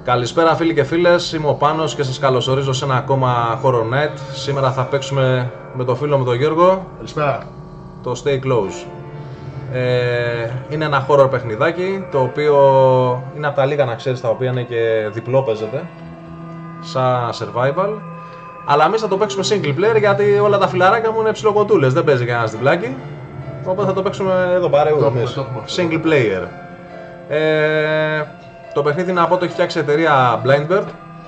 Καλησπέρα φίλοι και φίλες, είμαι ο Πάνος και σας καλωσορίζω σε ένα ακόμα Horror Night. Σήμερα θα παίξουμε με το φίλο μου τον Γιώργο. Καλησπέρα. Το Stay Close. Είναι ένα horror παιχνιδάκι, το οποίο είναι από τα λίγα να ξέρεις, τα οποία είναι και διπλό παίζεται, σαν survival. Αλλά εμείς θα το παίξουμε single player, γιατί όλα τα φιλαράκια μου είναι ψιλοκοντούλες, δεν παίζει κανένας διπλάκι. Οπότε θα το παίξουμε εδώ παρεού εμείς, single player. Το παιχνίδι, να πω, το έχει φτιάξει η εταιρεία Blindbird.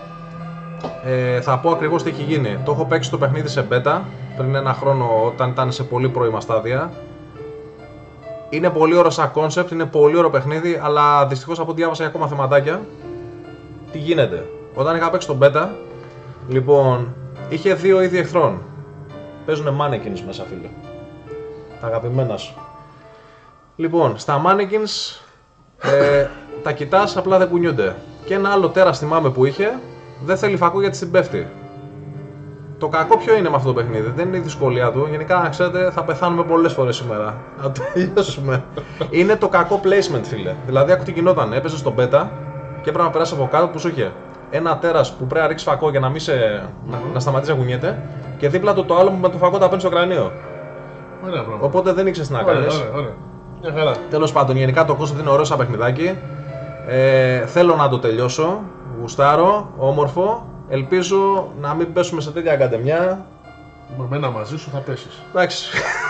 Θα πω ακριβώς τι έχει γίνει. Το έχω παίξει το παιχνίδι σε beta πριν ένα χρόνο, όταν ήταν σε πολύ πρώιμα στάδια. Είναι πολύ ωραίο σαν concept, είναι πολύ ωραίο παιχνίδι, αλλά δυστυχώς από ό,τι διάβασα έχει ακόμα θεματάκια. Τι γίνεται? Όταν είχα παίξει το beta, λοιπόν, είχε δύο είδη εχθρών. Παίζουνε mannequins μέσα, φίλε. Τα αγαπημένα σου. Λοιπόν, στα mannequins τα κοιτάς, απλά δεν κουνιούνται. Και ένα άλλο τέρας θυμάμαι που είχε, δεν θέλει φακό γιατί στην πέφτει. Το κακό ποιο είναι με αυτό το παιχνίδι? Δεν είναι η δυσκολία του. Γενικά, να ξέρετε, θα πεθάνουμε πολλές φορές σήμερα. Να το τελειώσουμε. Είναι το κακό placement, φίλε. Δηλαδή, άκου τι γινόταν. Έπαιζε στο beta και έπρεπε να περάσει από κάτω που σου είχε ένα τέρας που πρέπει να ρίξει φακό για να, μην να σταματήσει να κουνιέται. Και δίπλα του το άλλο που με το φακό τα παίρνει στο κρανίο. Ωραία, πράγμα. Οπότε δεν ήξερες τι να κάνεις. Ωραία. Τέλος πάντων, γενικά το concept είναι ωραίο σαν παιχνιδάκι. Θέλω να το τελειώσω. Γουστάρω, όμορφο. Ελπίζω να μην πέσουμε σε τέτοια αγκαντεμιά. Με μένα μαζί σου θα πέσεις. Εντάξει.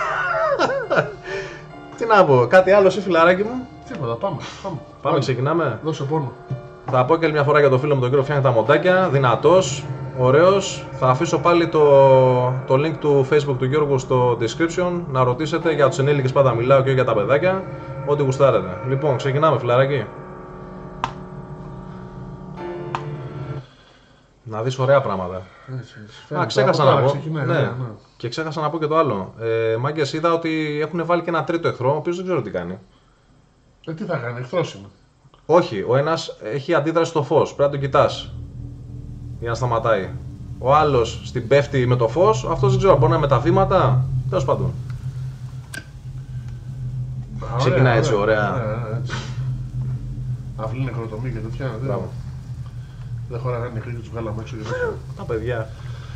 Τι να πω, κάτι άλλο εσύ, φιλαράκι μου? Τίποτα, πάμε. Ξεκινάμε. Δώσε πόνο. Θα πω και άλλη μια φορά για το φίλο μου τον κύριο, φτιάχνει τα μοντάκια. Δυνατός, ωραίος. Θα αφήσω πάλι το link του Facebook του Γιώργου στο description. Να ρωτήσετε, για τους ενήλικες πάντα μιλάω και για τα παιδάκια. Ό,τι γουστάρετε. Λοιπόν, ξεκινάμε, φιλαράκι. Να δεις ωραία πράγματα. Ξέχασα να πω. Ναι. Και ξέχασα να πω και το άλλο. Μάγκες, είδα ότι έχουν βάλει και ένα τρίτο εχθρό, ο οποίος δεν ξέρω τι κάνει. Τι θα κάνει, εχθρός είναι. Όχι, ο ένας έχει αντίδραση στο φως. Πρέπει να τον κοιτάς για να σταματάει. Ο άλλος στην πέφτει με το φως, αυτός δεν ξέρω, μπορεί να είναι με τα βήματα. Τέλος πάντων. Ξεκινάει έτσι, ωραία. Αυλή νεκροτομή και τέτοια. Δεν χωράγανε νεκροί και τους βγάλαμε έξω και τέτοια. Τα παιδιά.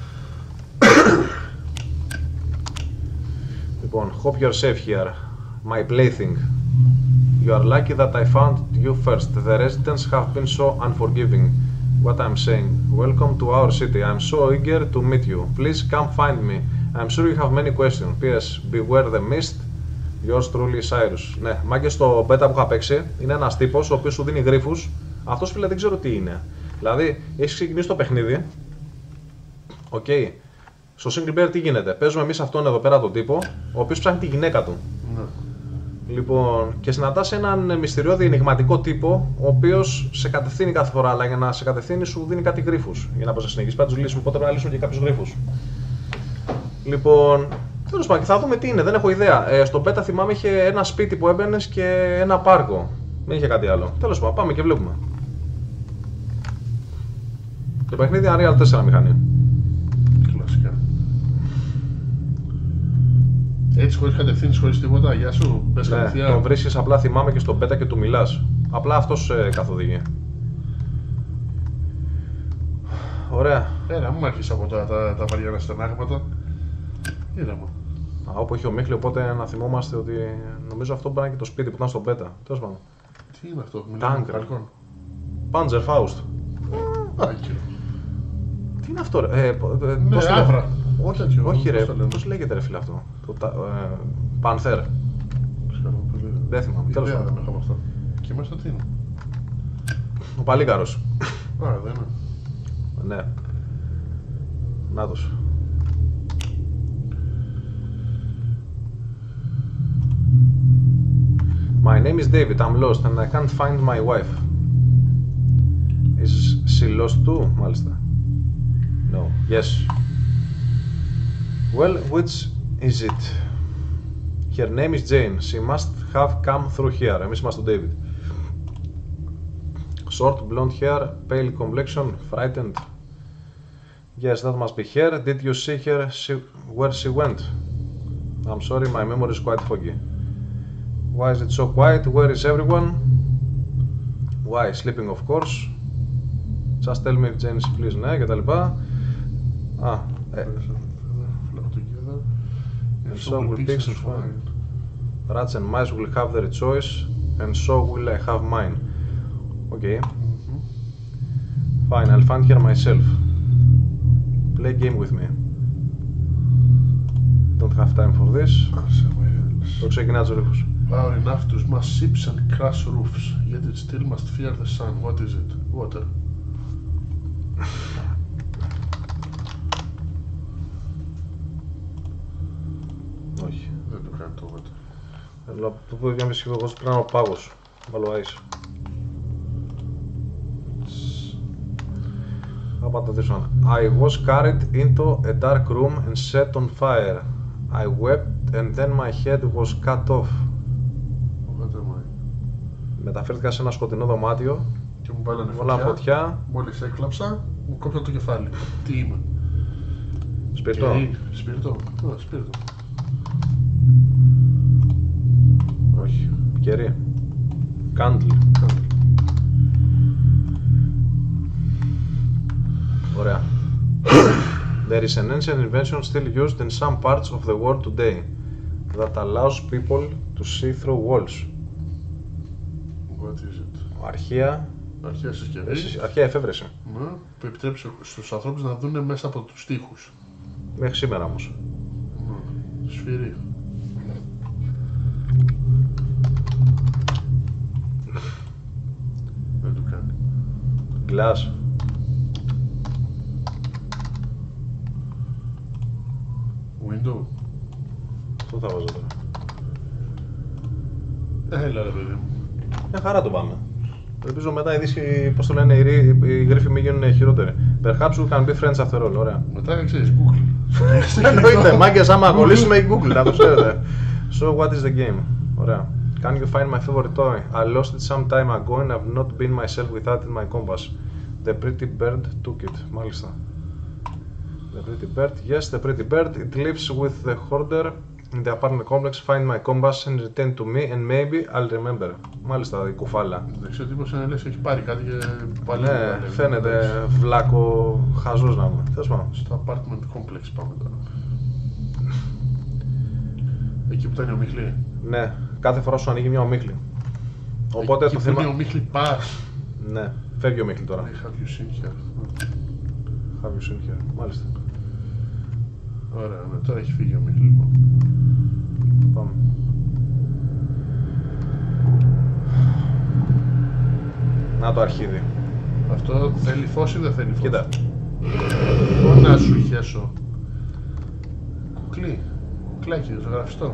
Λοιπόν, hope you're safe here, my plaything. You are lucky that I found you first. The residents have been so unforgiving. What I'm saying. Welcome to our city. I'm so eager to meet you. Please come find me. I'm sure you have many questions. P.S. Beware the mist. Yours truly, Cyrus. Ναι, μάγκες, στο beta που είχα παίξει είναι ένας τύπος ο οποίος σου δίνει γρίφους. Αυτός, φίλε, δεν ξέρω τι είναι. Δηλαδή, έχεις ξεκινήσει το παιχνίδι. Οκ. Στο single player τι γίνεται? Παίζουμε εμείς αυτόν εδώ πέρα τον τύπο, ο οποίος ψάχνει τη γυναίκα του. Ναι. Λοιπόν, και συναντάς έναν μυστηριώδη ενιγματικό τύπο, ο οποίος σε κατευθύνει κάθε φορά, αλλά για να σε κατευθύνει σου δίνει κάτι γρίφους. Για να συνεχίσεις, πρέπει να τους λύσουμε, οπότε πρέπει να λύσουμε και κάποιους γρίφους. Λοιπόν, τέλος πάντων, θα δούμε τι είναι, δεν έχω ιδέα. Στο beta θυμάμαι είχε ένα σπίτι που έμπαινες και ένα πάρκο. Δεν είχε κάτι άλλο. Τέλος πάντων, πάμε και βλέπουμε. Το παιχνίδι είναι Unreal 4 μηχανή. Κλασικά. Έτσι, χωρίς κατευθύνεις, χωρίς τίποτα, γεια σου, πες κατευθείαν. Τον βρίσκεις, απλά θυμάμαι, και στο beta και του μιλάς. Απλά αυτός καθοδηγεί. Ωραία. Μην αρχίσεις από τα βαριανά στενάγματα. Ήρεμα. Όπου έχει ο Μίχλη, οπότε να θυμόμαστε ότι νομίζω αυτό μπορεί να είναι και το σπίτι που ήταν στο beta. Τέλος πάντων. Τι είναι αυτό, μιλάμε με μπαλκόν. Panzer Faust. Άκυρο. Τι είναι αυτό, ρε? Ναι, άβρα. Όχι, ρε, πώς λέγεται, ρε φίλε, αυτό? Panther. Δεν θυμάμαι. Τέλος πάντων. Δεν έχω αυτό. Και μέσα τι είναι? Ο Παλίκαρος. Δεν είναι. Ναι. Νάτος. My name is David. I'm lost and I can't find my wife. Is she lost too? Μάλιστα. No. Yes. Well, which is it? Her name is Jane. She must have come through here. Εμείς είμαστε ο David. Short blonde hair, pale complexion, frightened. Yes, that must be her. Did you see her where she went? I'm sorry, my memory is quite foggy. Why is it so quiet? Where is everyone? Why? Sleeping, of course. Just tell me if James please, ναι, και τα λοιπά. Flock together. And so will pigs and swine. Rats and mice will have their choice, and so will I have mine. Okay. Fine, I'll find here myself. Play game with me. Don't have time for this. Το ξεκινά τους ρήχους. Power enough to smash ships and crash roofs, yet it still must fear the sun. What is it? Water. Όχι. Δεν το κάνει το water. Αλλά το πω για μισή εγώ πρέπει να είναι ο πάγος. Βάλω ice. How about this one? I was carried into a dark room and set on fire. I wept and then my head was cut off. Μεταφέρθηκα σε ένα σκοτεινό δωμάτιο και μου βάλανε φωτιά. Μόλις έκλαψα, μου κόψαν το κεφάλι. Τι είμαι? Σπίρτο. Σπίρτο. Σπίρτο. Όχι. Κερί. Κάντλ. Ωραία. There is an ancient invention still used in some parts of the world today that allows people to see through walls. What is it? Αρχαία συσκευή. Αρχαία εφεύρεση. Ναι, που επιτρέπει στους ανθρώπους να δουν μέσα από τους τοίχους. Μέχρι σήμερα όμως. Ναι, σφυρί. Δεν του κάνει. Glass. Window. Αυτό θα βάζω τώρα. Έλα ρε παιδί μου. Μια χαρά το πάμε. Ελπίζω μετά οι δίσκοι, πώς το λένε, οι γρίφοι μην γίνουν χειρότεροι. Perhaps we can be friends after all, ωραία. Μετά ξέρεις, Google. Εννοείται, μάγκες άμα ακολουθήσουμε η Google, να το ξέρετε. So what is the game? Ωραία. Can you find my favorite toy? I lost it some time ago and I've not been myself without my compass. The pretty bird took it. Μάλιστα. The pretty bird, yes, the pretty bird. It lives with the hoarder in the apartment complex. Find my compass and return to me and maybe I'll remember. Μάλιστα, η κουφάλα. Δεν ξέρω τι είναι, λες, έχει πάρει κάτι και πάλι. Ναι, φαίνεται βλάκο χαζός να είμαι. Θες πάμε. Στο apartment complex πάμε τώρα. Εκεί που ήταν η ομίχλη. Ναι, κάθε φορά σου ανοίγει μια ομίχλη. Οπότε εκεί το που θέμα. είναι η ομίχλη πας. Ναι, φεύγει η ομίχλη τώρα. Have you seen here? Have you seen here? Μάλιστα. Ωραία, ναι, τώρα έχει φύγει η ομίχλη λοιπόν. Πάμε. Να το αρχίδι. Αυτό θέλει φως ή δεν θέλει φως? Κοίτα. Να σου χέσω. Κουκλί. Κουκλάκι, ζωγραφιστό.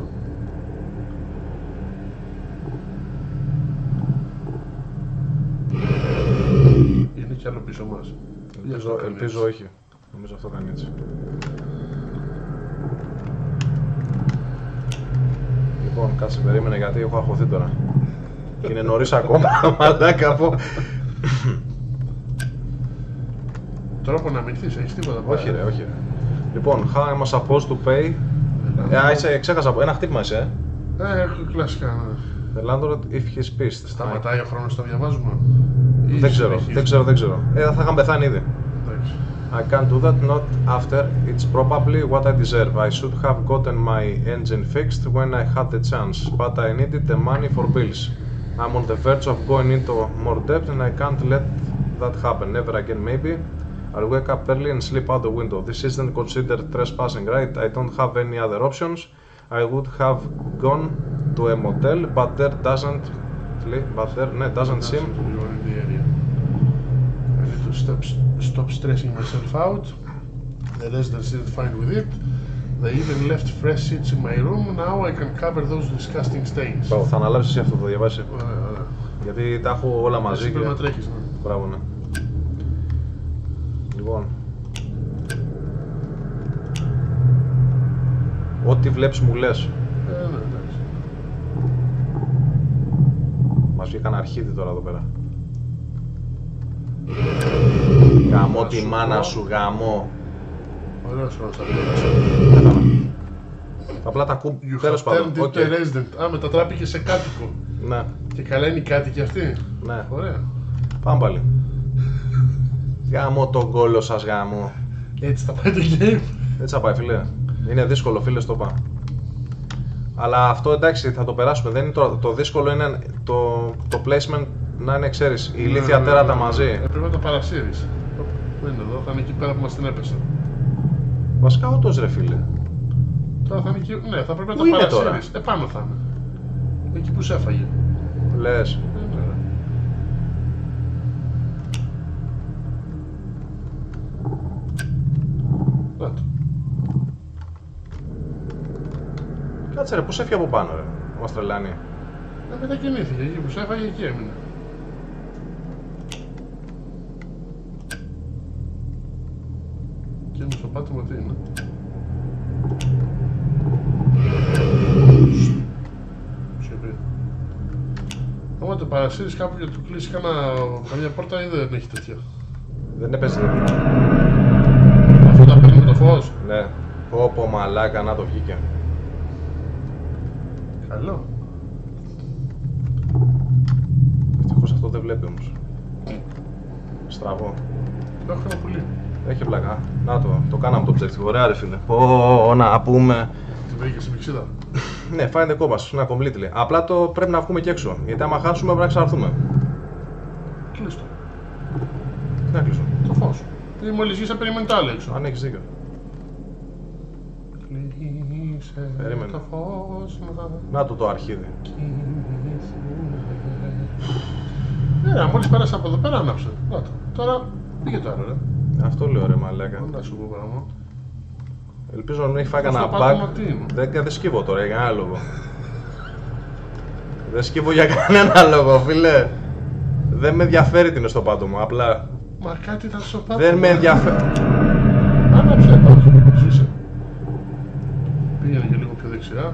Είναι κι άλλο πίσω μας. Ελπίζω όχι. Νομίζω αυτό κάνει έτσι. Λοιπόν, κάτσε περίμενε γιατί έχω αγχωθεί τώρα. Και είναι νωρίς ακόμα, μαλάκα από... Τρόπο να μηνθείς, έχεις τίποτα? Όχι ρε, όχι ρε. Λοιπόν, how am I supposed to pay? Ξέχασα, ένα χτύπημα είσαι, κλασικά. The landlord if he's pissed. Σταματάει ο χρόνος, το διαβάζουμε? Δεν ξέρω. Θα είχαν πεθάνει ήδη. I can't do that, not after. It's probably what I deserve. I should have gotten my engine fixed when I had the chance, but I needed the money for bills. I'm on the verge of going into more debt and I can't let that happen. Never again, maybe. I'll wake up early and sleep out the window. This isn't considered trespassing, right? I don't have any other options. I would have gone to a motel, but there doesn't seem. I need to stop stressing myself out. The residents didn't fine with it. They even left fresh sheets in my room. Now I can cover those disgusting stains. Θα αναλάβεις εσύ αυτό, το διαβάσεις. Γιατί τα έχω όλα μαζί. Εσύ πρέπει να τρέχεις, ναι. Μπράβο, ναι. Λοιπόν. Ό,τι βλέπεις μου λες. Ναι, εντάξει. Μας βγήκαν αρχίδι τώρα εδώ πέρα. Γαμώ τη μάνα σου, γαμώ. Ωραίος χρόνος θα βγει. Απλά τα ακούω, τέλος πάντων. Μετατράπηκε σε κάτοικο. Ναι. Και καλά είναι οι κάτοικοι αυτοί. Ναι. Ωραία. Πάμε πάλι. Γάμο τον κόλο σας γάμο. Έτσι θα πάει το game. Έτσι θα πάει φίλε. Είναι δύσκολο φίλε, στο είπα. Αλλά αυτό εντάξει θα το περάσουμε. Δεν είναι το δύσκολο είναι το placement να είναι, ξέρεις, η ηλίθια τέρατα μαζί. Πρέπει να το παρασύρεις. Δεν είναι εδώ, θα είναι εκεί πέρα που μας την έπεσε. Βασικά όντως ρε φίλε. Τώρα θα είναι εκεί, ναι, θα πρέπει να Πού το είναι παρασύρεις. Επάνω θα είναι. Εκεί που σε έφαγε. Λες. Ναι. Να το. Κάτσε ρε, πώς έφυγε από πάνω ρε. Μας τρελάνει. Μετακινήθηκε εκεί που σε έφαγε, εκεί έμεινε. Και στο πάτημα τι είναι. Σιωπή. Άμα το παρασύρεις κάπου και του κλείσει καμιά πόρτα ή δεν έχει τέτοια. Δεν έπαιζε. Αυτό τα παίρνει με το φως. Ναι. Πω μαλάκα, να το βγήκε. Καλό. Ευτυχώς αυτό δεν βλέπει όμως. Στραβό. Το έχω ένα πουλί. Έχει πλάκα. Να το κάναμε το objective. Ωραία ρε φίλε. Να πούμε. Την βρήκε στην πηξίδα. Ναι, find the compass, είναι completely. Απλά πρέπει να βγούμε και έξω. Γιατί άμα χάσουμε πρέπει να ξαναρθούμε. Κλείστο. Τι να κλείσω. Το φως. Γιατί μόλις είσαι περιμένει το άλλο έξω. Αν έχεις δίκιο. Κλείσε Περίμενε. το φως Να το αρχίδι. Ναι, μόλις πέρασε από εδώ πέρα άναψε. Να το. Τώρα πήγε το άλλο ρε. Αυτό λέω ρε μαλάκα. Να σου πω πράγμα. Ελπίζω να μην έχει φάει κανένα Στο πάτωμα bug. τι είναι? Δεν σκύβω τώρα για κανένα λόγο. Δεν σκύβω για κανένα λόγο, φίλε. Δεν με ενδιαφέρει τι είναι στο πάτωμα, απλά. Μα κάτι ήταν στο πάτωμα. Δεν με ενδιαφέρει. Άναψε, όχι, ζήσε. Πήγαινε και λίγο πιο δεξιά.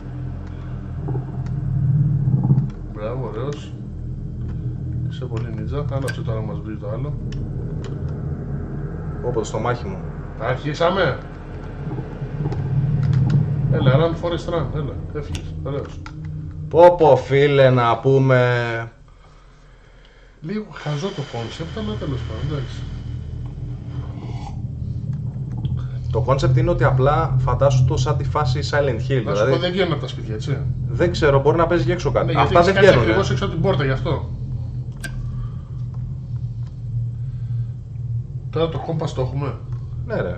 Μπράβο, ωραίος. Είσαι πολύ νίτζα. Άναψε τώρα να μας βρει το άλλο. Όποτε στο μάχη μου. Αρχίσαμε. Έλα, run forest run, έλα, έφυγες, ωραίος. Πω φίλε να πούμε. Λίγο χαζό το concept, αλλά τέλος πάντων, εντάξει. Το concept είναι ότι απλά φαντάσου το σαν τη φάση Silent Hill. Να σου πω, δεν βγαίνουν από τα σπίτια, έτσι. Δεν ξέρω, μπορεί να παίζει και έξω κάτι. Ναι, Αυτά δεν βγαίνουν. ακριβώς έξω από την πόρτα, γι' αυτό. Τώρα το κόμπας το έχουμε. Ναι ρε.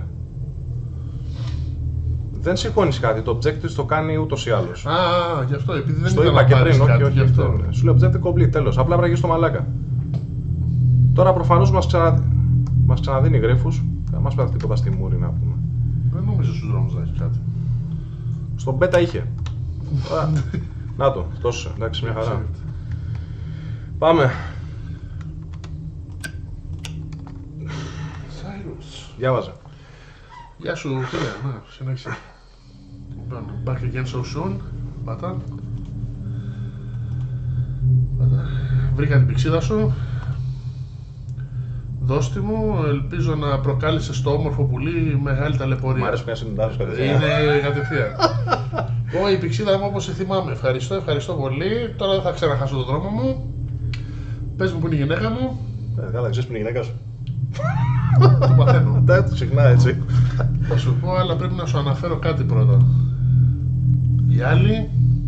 Δεν σηκώνεις κάτι, το objective το κάνει ούτως ή άλλως. Γι' αυτό, επειδή δεν Στο ήταν είπα να και πάρεις πριν, κάτι, όχι, γι' αυτό. ναι. Σου λέει objective complete, τέλος. Απλά βραγείς το μαλάκα. Τώρα προφανώς μας ξαναδίνει γρίφους. Δεν μας πέφτει τίποτα στη μούρη να πούμε. Δεν νομίζω στους δρόμους να έχει κάτι. Στον beta είχε. Τώρα, να το, τόσο, εντάξει, μια χαρά. Πάμε. Cyrus. Διάβαζε. Γεια σου, φίλε, να, συνέχισε. Λοιπόν, back again so soon. Πάτα. Βρήκα την πηξίδα σου. Δώσ' τη μου, ελπίζω να προκάλεσες στο όμορφο πουλί μεγάλη ταλαιπωρία. Μ' αρέσει που είναι συντάφος κατευθείαν. Είναι κατευθείαν. Η πηξίδα μου όπως σε θυμάμαι. Ευχαριστώ πολύ. Τώρα δεν θα ξαναχάσω τον δρόμο μου. Πες μου που είναι η γυναίκα μου. Καλά, ξέρεις που είναι η γυναίκα σου. Το παθαίνω. Δεν το συχνά έτσι. Θα σου πω, αλλά πρέπει να σου αναφέρω κάτι πρώτα. Η άλλη,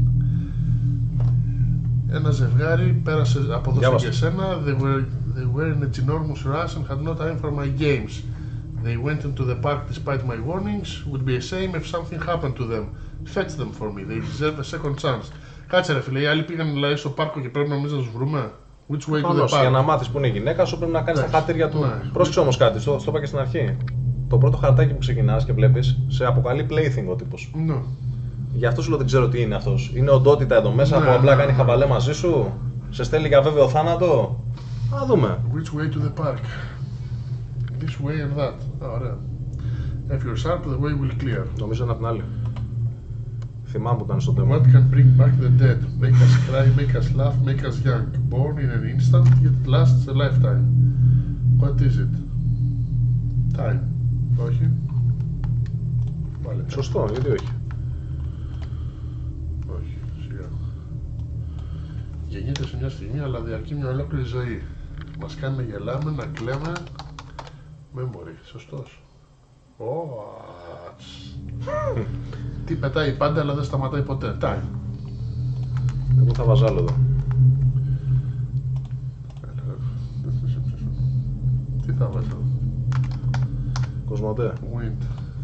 ένα ζευγάρι πέρασε από εδώ και εσένα. They were in a ginormous rush and had no time for my games. They went into the park despite my warnings. Would be a shame if something happened to them. Fetch them for me. They deserve a second chance. Κάτσε ρε φίλε, οι άλλοι πήγαν δηλαδή στο πάρκο και πρέπει να εμείς να τους βρούμε. Which way to the park. Για να μάθεις που είναι η γυναίκα σου πρέπει να κάνεις τα χατήρια του. Πρόσεξε όμως κάτι, το είπα και στην αρχή. Το πρώτο χαρτάκι που ξεκινάς και βλέπεις, σε αποκαλεί plaything ο τύπος. Ναι. Γι' αυτό σου λέω δεν ξέρω τι είναι αυτός. Είναι οντότητα εδώ μέσα που απλά κάνει χαβαλέ μαζί σου. Σε στέλνει για βέβαιο θάνατο. Α δούμε. Which way to the park. This way and that. Ωραία. If you're sharp, the way will clear. Νομίζω είναι απ' την άλλη. Θυμάμαι που ήταν στο demo. What can bring back the dead? Make us cry, make us laugh, make us young. Born in an instant, yet it lasts a lifetime. What is it? Time. Όχι. Βάλε. Σωστό, γιατί όχι. Όχι, σιγά. Γεννιέται σε μια στιγμή, αλλά διαρκεί μια ολόκληρη ζωή. Μας κάνει να γελάμε, να κλαίμε, Memory, σωστός. Τι πετάει πάντα αλλά δεν σταματάει ποτέ. Time. Εγώ θα βάζω άλλο εδώ. Τι θα βάζω? Κοσμοτέ. Wind.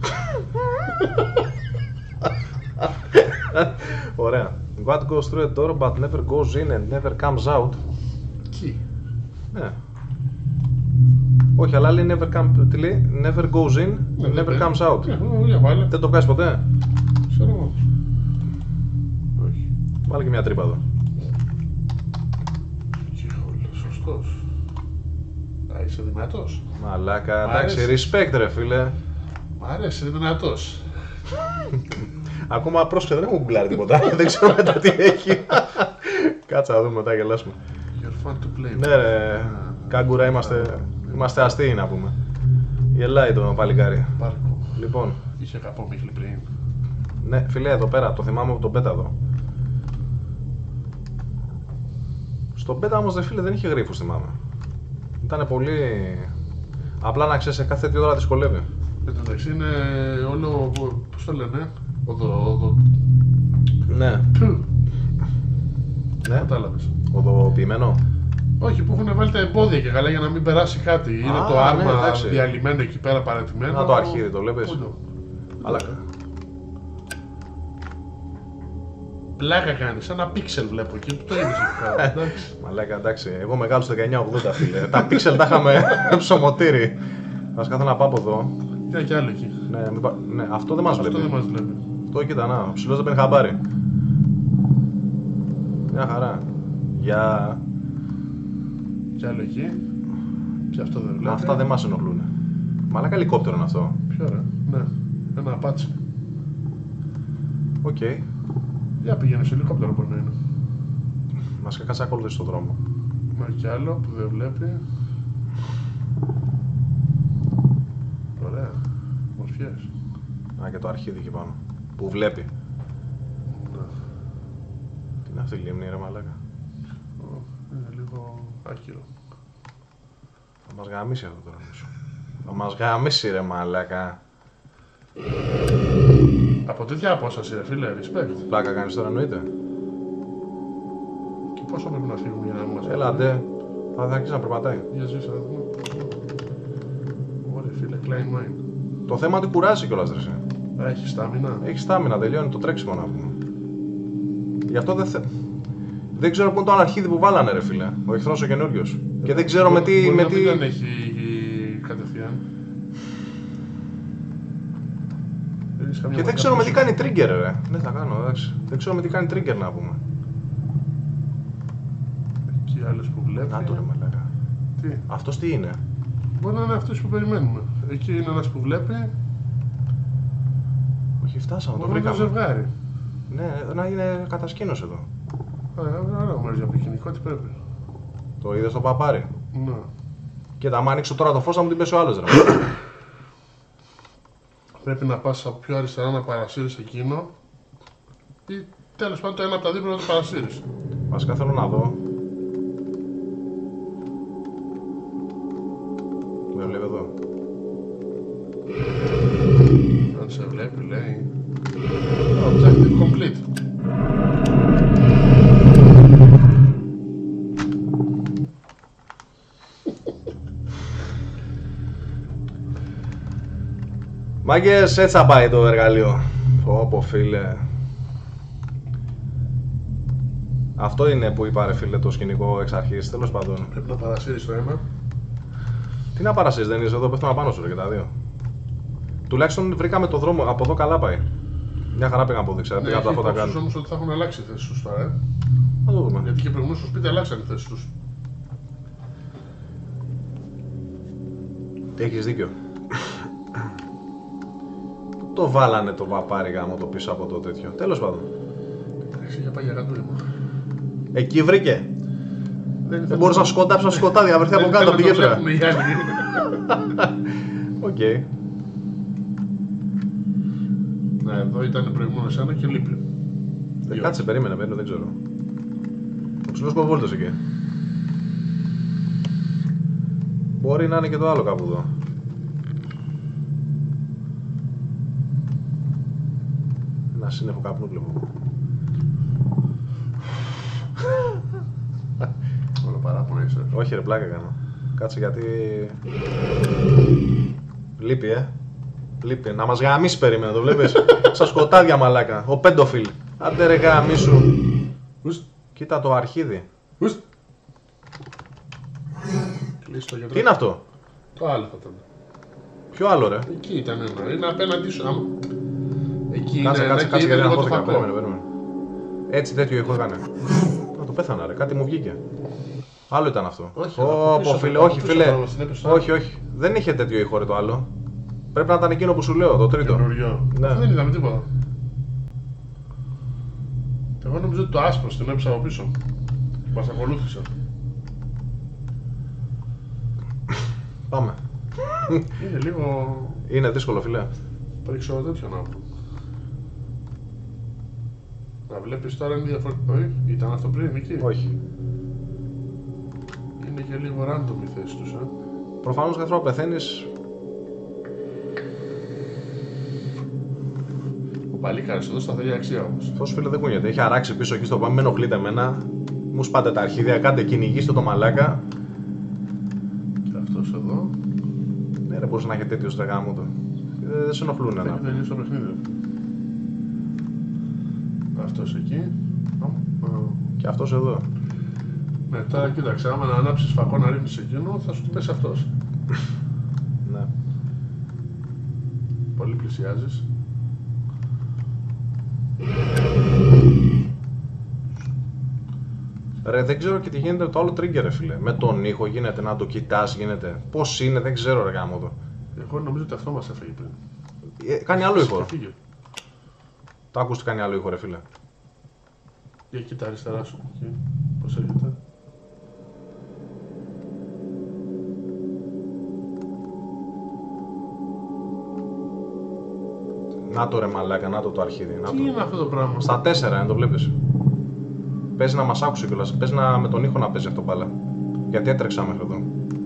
Ωραία. What goes through a door but never goes in and never comes out. Key. Ναι. Όχι, αλλά λέει τι λέει? Never goes in, never comes out. Δεν το βγάζεις ποτέ? Ξέρω. Όχι. Βάλε και μια τρύπα εδώ. Σωστός. Α, είσαι δυνατός. Μαλάκα, εντάξει, respect ρε φίλε. Μ' αρέσει, είναι δυνατός. Ακόμα πρόσεχε, δεν έχω γκουγκλάρει τίποτα. Δεν ξέρω μετά τι έχει. Κάτσε να δούμε μετά, γελάσουμε. You're fun to play. Ναι ρε, κάγκουρα είμαστε αστείοι να πούμε. Γελάει το παλικάρι. Πάρκο. Λοιπόν. Είχε καπό Μίχλη πριν. Ναι, φίλε, εδώ πέρα, το θυμάμαι από τον Πέτα εδώ. Στον Πέτα όμως, δε φίλε, δεν είχε γρίφους, θυμάμαι. Ήτανε πολύ... Απλά να ξέρεις, σε κάθε 2 ώρα δυσκολεύει. Εντάξει, είναι όλο, πώς το λένε, οδο... Ναι. Ναι. Κατάλαβες. Οδοποιημένο. Όχι, που έχουν βάλει τα εμπόδια και καλά για να μην περάσει κάτι. Είναι το άρμα ναι, διαλυμένο εκεί πέρα παρατημένο. Να το αρχίδι, το βλέπεις. Αλλά... Πλάκα κάνει, σαν ένα πίξελ βλέπω εκεί που το είδες εκεί πέρα. Μαλάκα, εντάξει, εγώ μεγάλο στο 1980 φίλε. Τα πίξελ τα είχαμε ψωμοτήρι. Ας κάθω να πάω από εδώ. Τι κι άλλο εκεί. Ναι, αυτό δεν μας βλέπει. Αυτό δεν μας βλέπει. Αυτό κοίτα, να, ο ψηλός δεν παίρνει χαμπάρι. Μια χαρά. Για... Κι άλλο εκεί. Και αυτό δεν βλέπει. Αυτά δεν μας ενοχλούν. Μαλάκα ελικόπτερο είναι αυτό. Ποιο ρε, ναι. Ένα απάτσι. Οκ. Για πήγαινε σε ελικόπτερο μπορεί να είναι. Μας κάτσε ακολουθήσει στον δρόμο. Μα κι άλλο που δεν βλέπει. Ωραία. Μορφιές. Α, και το αρχίδι εκεί πάνω. Που βλέπει. Ναι. Τι είναι αυτή η λίμνη ρε μαλάκα. Είναι λίγο άκυρο. Θα μας γαμίσει αυτό τώρα. Θα μας γαμίσει ρε μαλάκα. Από τέτοια απόσταση ρε φίλε, respect. Πλάκα κάνεις τώρα εννοείται. Και πόσο πρέπει να φύγουμε για να μας... Έλα ντε. Θα αρχίσει να περπατάει. Για ζήσα να δούμε. Ωραία φίλε, Klein Mine. Το θέμα του κουράζει κιόλας ρε. Έχει στάμινα. Έχει στάμινα, τελειώνει το τρέξιμο να πούμε. Γι' αυτό δεν ξέρω πού είναι το άλλο αρχίδι που βάλανε ρε φίλε. Ο εχθρός ο καινούριος. Και δεν ξέρω με τι... Δεν έχει κατευθείαν. Και δεν ξέρω με τι κάνει trigger ρε. Ναι θα κάνω εντάξει. Δεν ξέρω με τι κάνει trigger να πούμε. Εκεί άλλες που βλέπει. Να το ρε μαλάκα. Τι. Αυτός τι είναι. Μπορεί να είναι αυτός που περιμένουμε. Εκεί είναι ένας που βλέπει. Όχι φτάσαμε, το βρήκαμε. βρήκαμε. Το ζευγάρι. Ναι, να είναι κατασκήνωση εδώ. Ωραία μέρος για πικινικό, τι πρέπει. Το είδες το παπάρι. Ναι. Κοίτα, άμα ανοίξω τώρα το φως θα μου την πέσει ο άλλος ρε. Πρέπει να πας από πιο αριστερά να παρασύρεις εκείνο ή τέλος πάντων το ένα από τα δύο πρέπει να το παρασύρεις. Βασικά θέλω να δω. Με βλέπει εδώ. Αν σε βλέπει λέει Objective complete. Μάγκες, έτσι θα πάει το εργαλείο. Πω φίλε. Αυτό είναι που είπα ρε φίλε το σκηνικό εξ αρχής, τέλος πάντων. Πρέπει να παρασύρεις το ένα. Τι να παρασύρεις, δεν είσαι εδώ, πέφτουν απάνω σου ρε και τα δύο. Τουλάχιστον βρήκαμε το δρόμο, από εδώ καλά πάει. Μια χαρά πήγα από δεξιά, πήγα από τα φώτα κάτω. Όμως ότι θα έχουν αλλάξει οι θέσεις τους τώρα, Θα το δούμε. Γιατί και προηγουμένως στο σπίτι αλλάξαν οι θέσεις τους. Έχεις δίκιο. Το βάλανε το βαπάρι γάμο το πίσω από το τέτοιο. Τέλος πάντων. Εντάξει, για πάει για γαντούλη μου. Εκεί βρήκε. Δεν μπορείς να σκοντάψεις ένα σκοτάδι, να βρεθεί από κάτω από τη γέφυρα. Οκ. Ναι, εδώ ήταν προηγούμενος ένα και λείπει. Κάτσε, περίμενε, δεν ξέρω. Ο ψηλός κοβόλτος εκεί. Μπορεί να είναι και το άλλο κάπου εδώ. σύννεφο καπνού βλέπω. Όλο παράπονα είσαι. Όχι ρε, πλάκα έκανα. Κάτσε γιατί... Λείπει Λείπει. Να μας γαμίσει περίμενε, το βλέπεις. Στα σκοτάδια μαλάκα. Ο πέντοφιλ. Άντε ρε γαμίσου. Κοίτα το αρχίδι. Τι είναι αυτό? Το άλλο θα ήταν. Ποιο άλλο ρε? Εκεί ήταν ένα. Είναι απέναντί σου. Εκεί κάτσε, είναι. Κάτσε γιατί λίγο το αγχώθηκα. φακό. Περίμενε. Έτσι τέτοιο ήχο έκανε. Να το πέθανα ρε, κάτι μου βγήκε. Άλλο ήταν αυτό. Όχι, φίλε, όχι φίλε. Όχι. Δεν είχε τέτοιο ήχο ρε το άλλο. Πρέπει να ήταν εκείνο που σου λέω, το τρίτο. Ναι. Δεν είδαμε τίποτα. Εγώ νομίζω ότι το άσπρο την έψα από πίσω. Μας ακολούθησε. Πάμε. Είναι λίγο... Είναι δύσκολο φίλε. Πρίξω τέτοιο να πω. Να βλέπεις τώρα είναι διαφορετικό. Ήταν αυτό πριν εκεί. Όχι. Είναι και λίγο random η θέση τους. Προφανώς καθώς πεθαίνεις. Ο παλίκαρης εδώ σταθερή αξία όμως. Αυτός φίλε δεν κουνιέται. Έχει αράξει πίσω εκεί στο πάμε. Με ενοχλείτε εμένα. Μου σπάτε τα αρχίδια. Κάντε κυνηγήστε το μαλάκα. Και αυτός εδώ. Ναι ρε, μπορούσε να έχει τέτοιο στεγάμο του. Δεν σε ενοχλούν ένα. Έχει τελειώσει το παιχνίδι. Αυτός εκεί. Και αυτός εδώ. Ναι, τώρα κοίταξε, άμα να ανάψεις φακό να ρίχνεις εκείνο, θα σου την πέσει αυτός. Ναι. Πολύ πλησιάζεις. Ρε, δεν ξέρω και τι γίνεται το άλλο trigger, ρε φίλε. Με τον ήχο γίνεται, να το κοιτάς, γίνεται. Πώς είναι, δεν ξέρω, ρε γάμο το. Εγώ νομίζω ότι αυτό μας έφεγε πριν. Κάνει άλλο ήχο. Το άκουσες τι κάνει άλλο ήχο, ρε φίλε. Για κοίτα αριστερά σου. Εκεί. Πώς έρχεται. Να το ρε μαλάκα, να το αρχίδι. Τι είναι αυτό το πράγμα? Στα 4 αν το βλέπεις. Παίζει να μας άκουσε κιόλας. Παίζει με τον ήχο να παίζει αυτό μπάλα. Γιατί έτρεξα μέχρι εδώ.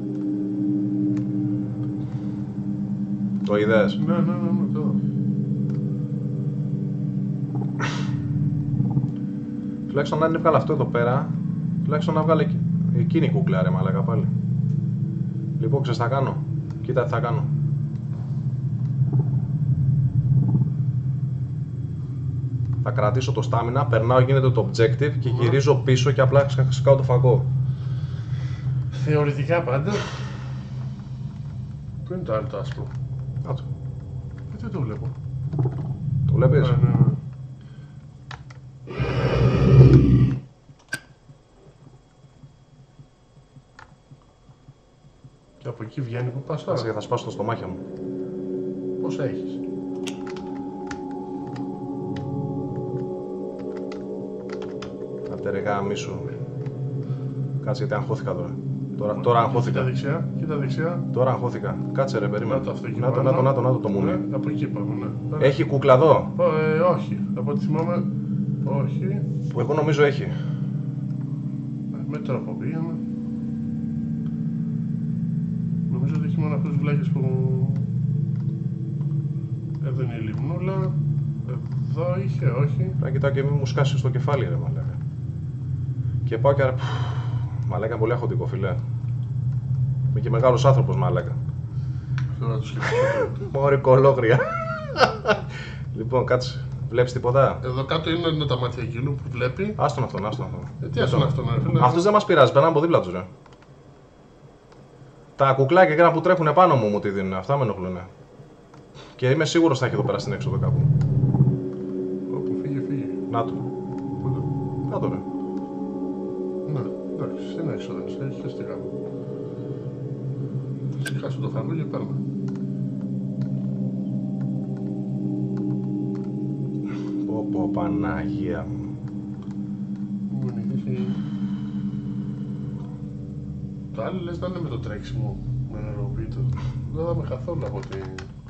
Το είδες? Ναι, τώρα. Τουλάχιστον αν έβγαλε αυτό εδώ πέρα, τουλάχιστον να βγάλε εκείνη η κούκλα ρε μαλάκα πάλι. Λοιπόν, ξέρεις θα κάνω. Κοίτα τι θα κάνω. Θα κρατήσω το στάμινα, περνάω, γίνεται το objective και γυρίζω πίσω και απλά σκάω το φακό. Θεωρητικά πάντα. Πού είναι το άλλο το άσπρο? Άτο. Δεν το βλέπω. Το βλέπεις? Ναι. Και από εκεί βγαίνει που πας τώρα. Θα σπάσω το στομάχια μου. Πόσα έχεις? Άντε ρε γάμισου. Κάτσε γιατί αγχώθηκα τώρα. Τώρα αγχώθηκα. Κοίτα δεξιά. Τώρα αγχώθηκα. Κάτσε ρε, περίμενε. Να το το μουνί. Από εκεί πάμε, ναι. Έχει κούκλα εδώ? Όχι. Από ό,τι θυμάμαι, όχι. Που εγώ νομίζω έχει. Με τρόπο πήγαμε. Νομίζω ότι έχει μόνο αυτούς τους βλάκες που... Εδώ είναι η λιμνούλα. Εδώ είχε, όχι. Να κοιτάω και μην μου σκάσει στο κεφάλι ρε μαλάκα. Και πάω και μαλάκα πολύ αχωτικό φιλέ. Είμαι και μεγάλος άνθρωπος μαλάκα. Θέλω να το σκεφτώ. Μωρή κολόγρια. Λοιπόν, κάτσε. Βλέπεις τίποτα? Εδώ κάτω είναι τα μάτια εκείνου που βλέπει. Άστον αυτόν. Τι άστον αυτόν, ρε. Αυτούς δεν μας πειράζει, περνάμε από δίπλα τους ρε. Τα κουκλάκια εκείνα που τρέχουν επάνω μου τη δίνουν, αυτά με ενοχλούνε. Και είμαι σίγουρος θα έχει εδώ πέρα στην έξοδο κάπου. Όπου φύγει. Να το. Να το ρε. Ναι, εντάξει, στην έξοδο έχει και στη γάμμα. Συχάσου το φαρμί και παίρνω. Πω Παναγία μου. Μου νικήσει. Το άλλο λες να είναι με το τρέξιμο, με νεροποιητό. Δεν θα με καθόλου από τη...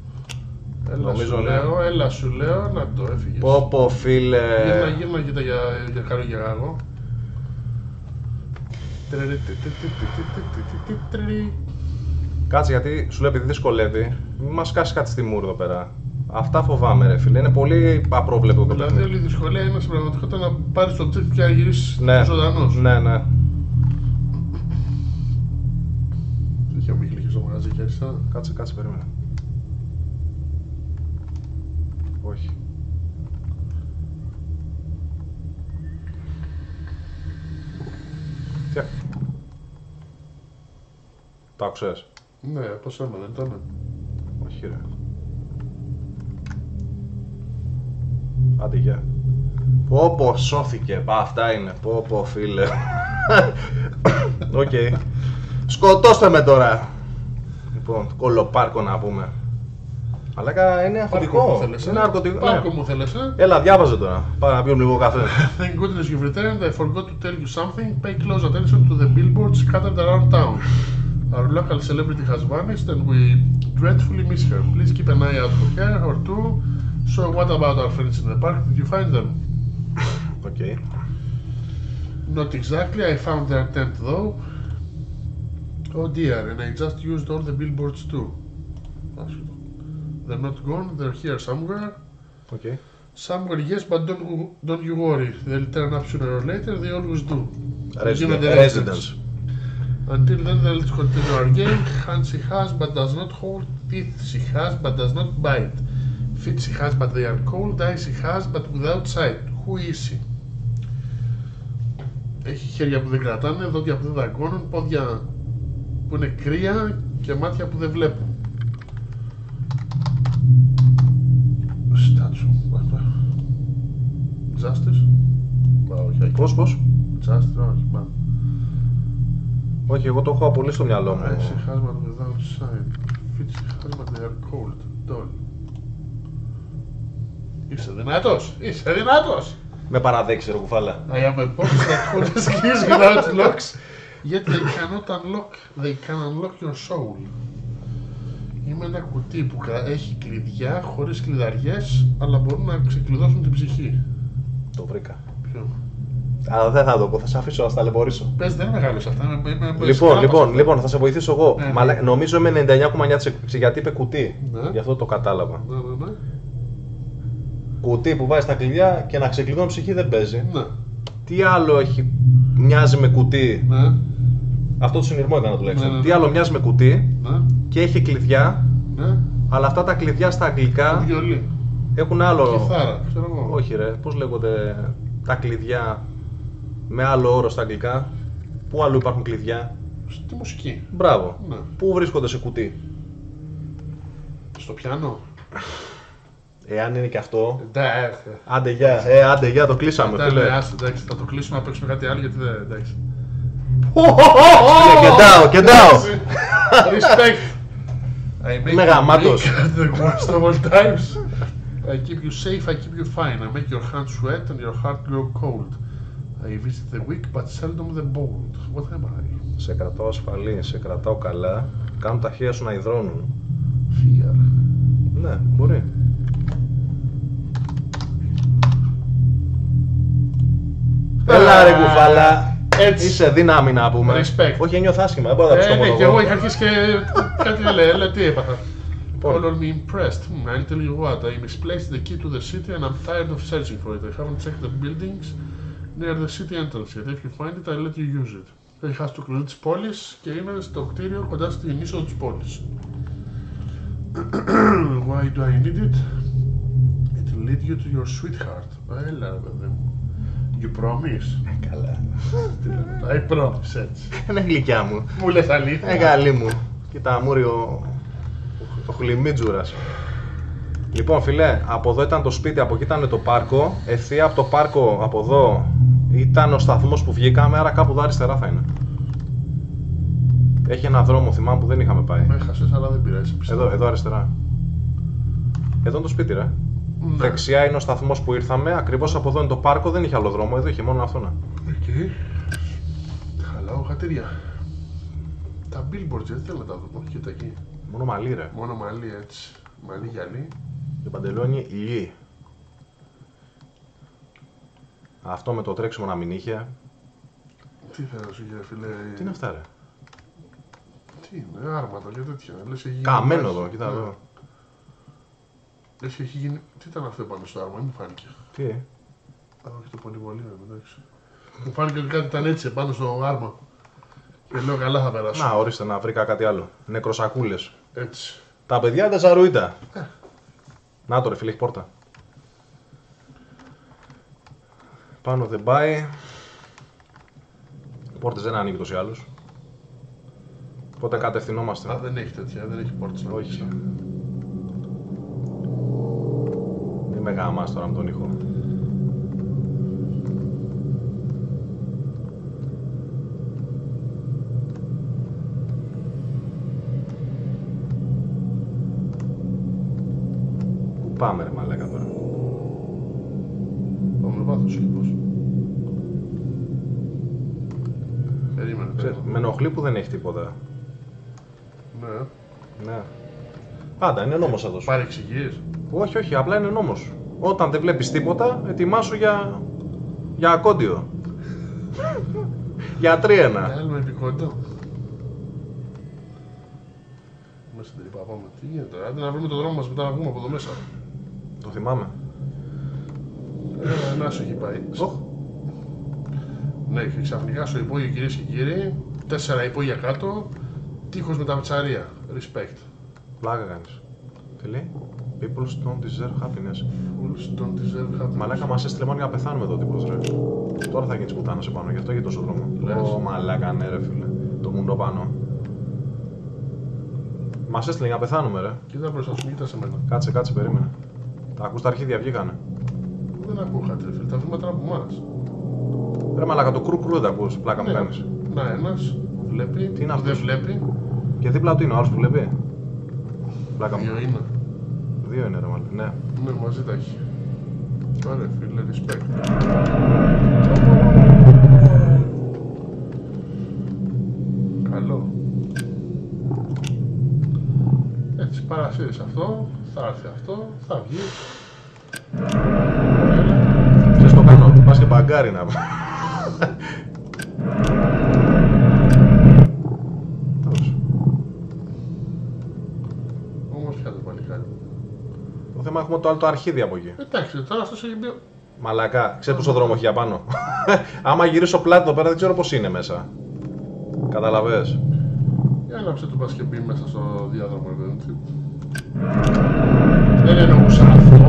Έλα σου λέω να το έφυγες. Πω φίλε. Γύρνα κοίτα για χαρό και γάγο. Κάτσε γιατί σου λέει επειδή δυσκολεύει, μην μας κάσει κάτι στη μούρ εδώ πέρα. Αυτά φοβάμαι, ρε φίλε. Είναι πολύ απρόβλεπτο το παιχνίδι. Δηλαδή, όλη η δυσκολία είναι στην πραγματικότητα να πάρεις το τζετ και να γυρίσεις ζωντανός. Ναι, ναι. Τέτοια μου είχε στο μαγαζί και αριστερά. Κάτσε, περίμενε. Όχι. Τι. Το άκουσες? Ναι, πώς έμενε, δεν ήταν. Όχι, ρε. Άντε, γεια. Πω, σώθηκε. Αυτά είναι. Πω, φίλε. Οκ. Σκοτώστε με τώρα. Λοιπόν, κολοπάρκο να πούμε. Αλλά είναι αφρικό. Είναι ναρκωτικό. Πάρκο μου θέλεις, Έλα, διάβαζε τώρα. Πάμε να πιούμε λίγο καφέ. Thank goodness you've returned. I forgot to tell you something. Pay close attention to the billboards scattered around town. Our local celebrity has vanished and we dreadfully miss her. Please keep an eye out for her or two. So what about our friends in the park? Did you find them? Okay. Not exactly. I found their tent though. Oh dear, and I just used all the billboards too. They're not gone, they're here somewhere. Okay. Somewhere, yes, but don't you worry. They'll turn up sooner or later, they always do. Residents. Until then, let's continue our game. Hands she has but does not hold. Teeth she has but does not bite. Feet she has but they are cold. Eyes she has but without sight. Who is she? Έχει χέρια που δεν κρατάνε, δόντια που δεν δαγκώνουν, πόδια που είναι κρύα και μάτια που δεν βλέπουν. Στάτσου. Justice. Όχι. Πώς. Justice, όχι. Όχι, εγώ το έχω απολύσει στο μυαλό μου. She has but without sight. Feet she has but they are cold. Doll. Είσαι δυνατός! Με παραδέξεις ρε κουφάλα. I am a box that holds keys without locks, yet they cannot unlock. They can unlock your soul. Είμαι ένα κουτί που έχει κλειδιά χωρίς κλειδαριές, αλλά μπορούν να ξεκλειδώσουν την ψυχή. Το βρήκα. Ποιο? Αλλά δεν θα το πω, θα σε αφήσω να στα ταλαιπωρήσω. Πες, δεν είναι μεγάλος αυτά. Λοιπόν, θα σε βοηθήσω εγώ. Ναι. Νομίζω είμαι 99,9% γιατί είπε κουτί. Ναι. Γι' αυτό το κατάλαβα. Ναι. Κουτί που βάζει τα κλειδιά και να ξεκλειδώνει ψυχή δεν παίζει. Ναι. Τι άλλο μοιάζει με κουτί. Ναι. Αυτό το συνειρμό έκανα τουλάχιστον. Ναι. Τι άλλο μοιάζει με κουτί και έχει κλειδιά. Ναι. Αλλά αυτά τα κλειδιά στα αγγλικά βιολί. Έχουν άλλο. Κιθάρα, ξέρω εγώ. Όχι, ρε, πώς λέγονται τα κλειδιά με άλλο όρο στα αγγλικά. Πού αλλού υπάρχουν κλειδιά? Στη μουσική. Μπράβο. Ναι. Πού βρίσκονται σε κουτί? Στο πιάνο. Εάν είναι και αυτό. Άντε γεια, το κλείσαμε. Εντάξει, θα το κλείσουμε να παίξουμε κάτι άλλο γιατί δεν. Εντάξει. Get down! Respect! Είμαι γαμάτος. The worst of all times. I keep you safe, I keep you fine. I make your hands sweat and your heart grow cold. I visit the weak but seldom the bold. What am I? Σε κρατάω ασφαλή, σε κρατάω καλά. Κάνουν τα χέρια σου να υδρώνουν. Fear. Ναι, μπορεί. Έλα ρε κουφάλα. Έτσι. Είσαι δύναμη να πούμε. Respect. Όχι, νιώθω άσχημα, δεν μπορώ να τα Ναι, και εγώ είχα αρχίσει και κάτι λέει, τι έπαθα. Call me impressed. I'll tell you what. I misplaced the key to the city and I'm tired of searching for it. I haven't checked the buildings near the city entrance yet. If you find it, I'll let you use it. Είχα στο κλειδί της πόλης και είναι στο κτίριο κοντά στην είσοδο της πόλης. Why do I need it? It will lead you to your sweetheart. Έλα, παιδί μου. You promise? Καλά. I promise, έτσι. Είναι γλυκιά μου. Μου λες αλήθεια. Καλή μου. Κοίτα, μούριο ο χλιμίτζουρας. Λοιπόν, φιλέ, από εδώ ήταν το σπίτι, από εκεί ήταν το πάρκο. Ευθεία από το πάρκο, από εδώ, ήταν ο σταθμός που βγήκαμε, άρα κάπου εδώ αριστερά θα είναι. Έχει ένα δρόμο, θυμάμαι, που δεν είχαμε πάει. Με έχασες, αλλά δεν πειράζει. Εδώ αριστερά. Εδώ είναι το σπίτι, ρε. Ναι. Δεξιά είναι ο σταθμός που ήρθαμε, ακριβώς από εδώ είναι το πάρκο, δεν είχε άλλο δρόμο, εδώ είχε μόνο αυτό να. Εκεί. Χαλάω χατήρια. Τα billboards, δεν θέλω να τα δω, κοίτα εκεί. Μόνο μαλλί, ρε. Μόνο μαλλί, έτσι. Μαλλί γυαλί. Και παντελόνι ηλί. Αυτό με το τρέξιμο να μην είχε. Τι θέλω σου, φίλε. Τι είναι αυτά, ρε. Τι είναι, άρματα και τέτοια. Λες, καμένο εδώ, κοίτα εδώ. Έχει γίνει. Τι ήταν αυτό πάνω στο άρμα, δεν μου φάνηκε. Τι? Όχι το πολυβολείο, εντάξει. Μου φάνηκε ότι κάτι ήταν έτσι πάνω στο άρμα. Και λέω καλά θα περάσω. Να, ορίστε να βρήκα κάτι άλλο. Νεκροσακούλες. Έτσι. Τα παιδιά δεν ζαρουίτα. Να το ρε φίλε, έχει πόρτα. Πάνω δεν πάει. Οι πόρτες δεν ανοίγει τόσο ή άλλως. Οπότε κατευθυνόμαστε. Α, δεν έχει τέτοια, δεν έχει πόρτες να Όχι. Μη με γαμάς τώρα με τον ήχο. Πού πάμε ρε μαλάκα τώρα? Πάμε βάθος λοιπόν. Περίμενε. Με ενοχλεί που δεν έχει τίποτα. Ναι. Ναι. Πάντα είναι νόμος εδώ σου. Παρεξηγείς. Όχι, όχι, απλά είναι νόμος. Όταν δεν βλέπεις τίποτα, ετοιμάσου για ακόντιο. Για 3-1. Θέλουμε επικότητα. Μέσα στην τρύπα πάμε. Τι γίνεται τώρα, άντε να βρούμε τον δρόμο μας μετά να βγούμε από εδώ μέσα. Το θυμάμαι. Να σου έχει πάει. Ναι, και ξαφνικά στο υπόγειο κυρίες και κύριοι, 4 υπόγεια κάτω, τείχος με τα ψαρία. Respect. Πλάκα κάνεις. Τι λέει? People don't deserve happiness. Fools don't deserve happiness. Μαλάκα μας έστειλε μόνο για να πεθάνουμε εδώ τύπος ρε. Τώρα θα γίνεις πουτάνα σε πάνω, γι' αυτό έχει τόσο δρόμο. Ω μαλάκα ναι ρε φίλε. Το μουντό πάνω. Μας έστειλε για να πεθάνουμε ρε. Κοίτα μπροστά σου, κοίτα σε μένα. Κάτσε, περίμενε. Τα ακούς τα αρχίδια βγήκανε. Δεν ακούω κάτι ρε φίλε, τα βήματα από εμάς. Ρε μαλάκα το κρου δεν τα ακούς, πλάκα μου κάνεις. Να ένας βλέπει, Τι είναι που δεν αυτός? βλέπει. Και δίπλα του είναι ο άλλος που βλέπει. Πλάκα μου. Δύο είναι. Δύο είναι ρε μαλάκα, ναι. Ναι, μαζί τα έχει. Ωραία φίλε, respect. Καλό. Έτσι, παρασύρεις αυτό, θα έρθει αυτό, θα βγει. Ξέρεις το κάνω, πας και μπαγκάρι να πούμε. Όμως πια το παλικάρι. Το θέμα έχουμε το άλλο το αρχίδι από εκεί. Εντάξει, τώρα αυτός έχει μπει. Μαλακά, ξέρεις πόσο δρόμο έχει για πάνω. Άμα γυρίσω πλάτη εδώ πέρα δεν ξέρω πώς είναι μέσα. Καταλαβες. Για να ψε το πας και μπει μέσα στο διάδρομο, ρε παιδί. Δεν εννοούσα αυτό.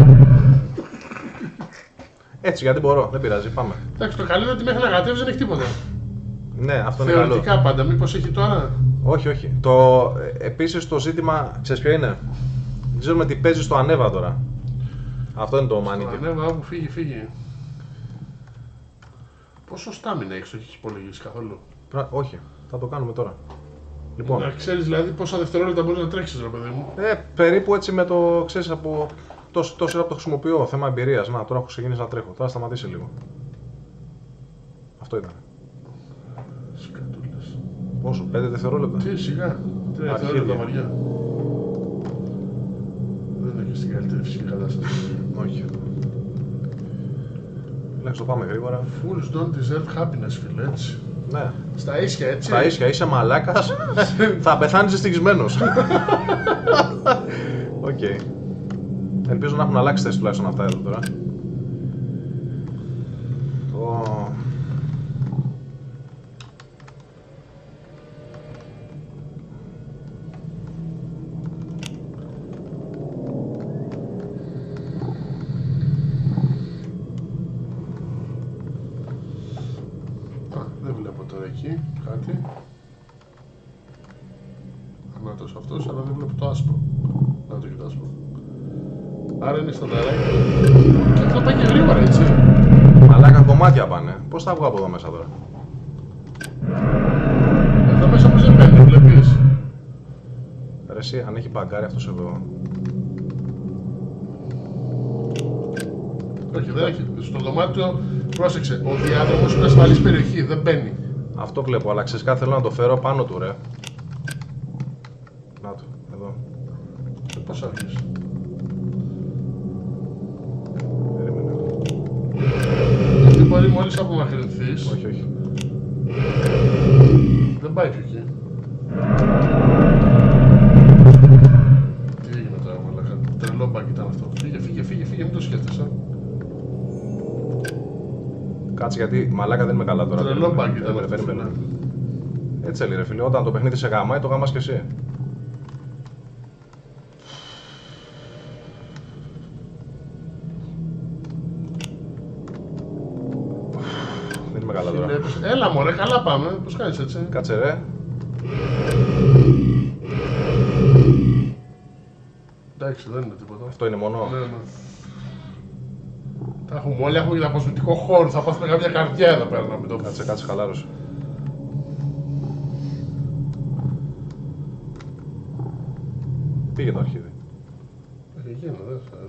Έτσι, γιατί μπορώ, δεν πειράζει, πάμε. Εντάξει, το καλό είναι ότι μέχρι να κατέβεις δεν έχει τίποτα. Ναι, αυτό είναι καλό. Θεωρητικά πάντα, μήπως έχει τώρα. Όχι, όχι. Επίσης το ζήτημα, ξέρεις ποιο είναι. Δεν ξέρουμε τι παίζει στο ανέβα τώρα. Αυτό είναι το μανίκι. Ανέβα, όπου φύγει. Πόσο στάμινα έχεις, το έχεις υπολογίσει καθόλου? Όχι, θα το κάνουμε τώρα. Λοιπόν. Να ξέρεις δηλαδή πόσα δευτερόλεπτα μπορείς να τρέξεις, ρε παιδί μου. Περίπου έτσι με το, ξέρεις, από τόσο ώρα που το χρησιμοποιώ, θέμα εμπειρίας. Να, τώρα έχω ξεκινήσει να τρέχω, τώρα σταματήσει λίγο. Αυτό ήταν. Σκατούλες. Πόσο, 5 δευτερόλεπτα. Τι, σιγά. 3 δευτερόλεπτα βαριά. Δεν έχεις την καλύτερη φυσική κατάσταση. Όχι. Λέξτε, το πάμε γρήγορα. Fools don't deserve happiness, φίλε, έτσι. Ναι. Στα ίσια, έτσι. Στα ίσια, είσαι μαλάκας, θα πεθάνεις ευτυχισμένος. Οκ. Ελπίζω να έχουν αλλάξει θέση τουλάχιστον αυτά εδώ τώρα. Δεν βλέπω τώρα εκεί κάτι. Ανάτος αυτός, αλλά δεν βλέπω το άσπρο. Να το και το άσπρο. Άρα είναι στανταράκι. Και αυτό πάει και γρήγορα, έτσι. Μαλάκα κομμάτια πάνε. Πώς θα βγω από εδώ μέσα τώρα? Εδώ μέσα πως δεν μπαίνει, βλέπεις. Ρε εσύ, αν έχει μπαγκάρει αυτός εδώ. Όχι, δεν έχει. Στο δωμάτιο, πρόσεξε, ο διάδρομος είναι ασφαλής περιοχή, δεν μπαίνει. Αυτό βλέπω, αλλά ξέρεις κάτι, θέλω να το φέρω πάνω του ρε. Να το, εδώ. Πώς θα βγεις. Περίμενε. Γιατί μπορεί μόλις απομακρυνθείς. Όχι, όχι. Δεν πάει πιο εκεί. Τι έγινε τώρα, μαλάκα. Τρελό μπακ ήταν αυτό. Τι σκέφτεσαι. Κάτσε γιατί μαλάκα δεν είμαι καλά τώρα. Τρελό μπάγκ ήταν. Περίμενε. Έτσι έλεγε ρε φίλε, όταν το παιχνίδι σε γαμάει, το γάμας και εσύ. Δεν είμαι καλά τώρα. Έλα μωρέ, καλά πάμε. Πώς κάνεις έτσι? Κάτσε ρε. Εντάξει, δεν είναι τίποτα. Αυτό είναι μόνο. Ναι, ναι. Τα έχουμε όλοι, έχουμε για αποσμητικό χώρο. Θα πάθουμε κάποια καρδιά εδώ πέρα να μην το. Κάτσε, χαλάρωσε. Πήγε το αρχίδι. Έγινε, δεν θα.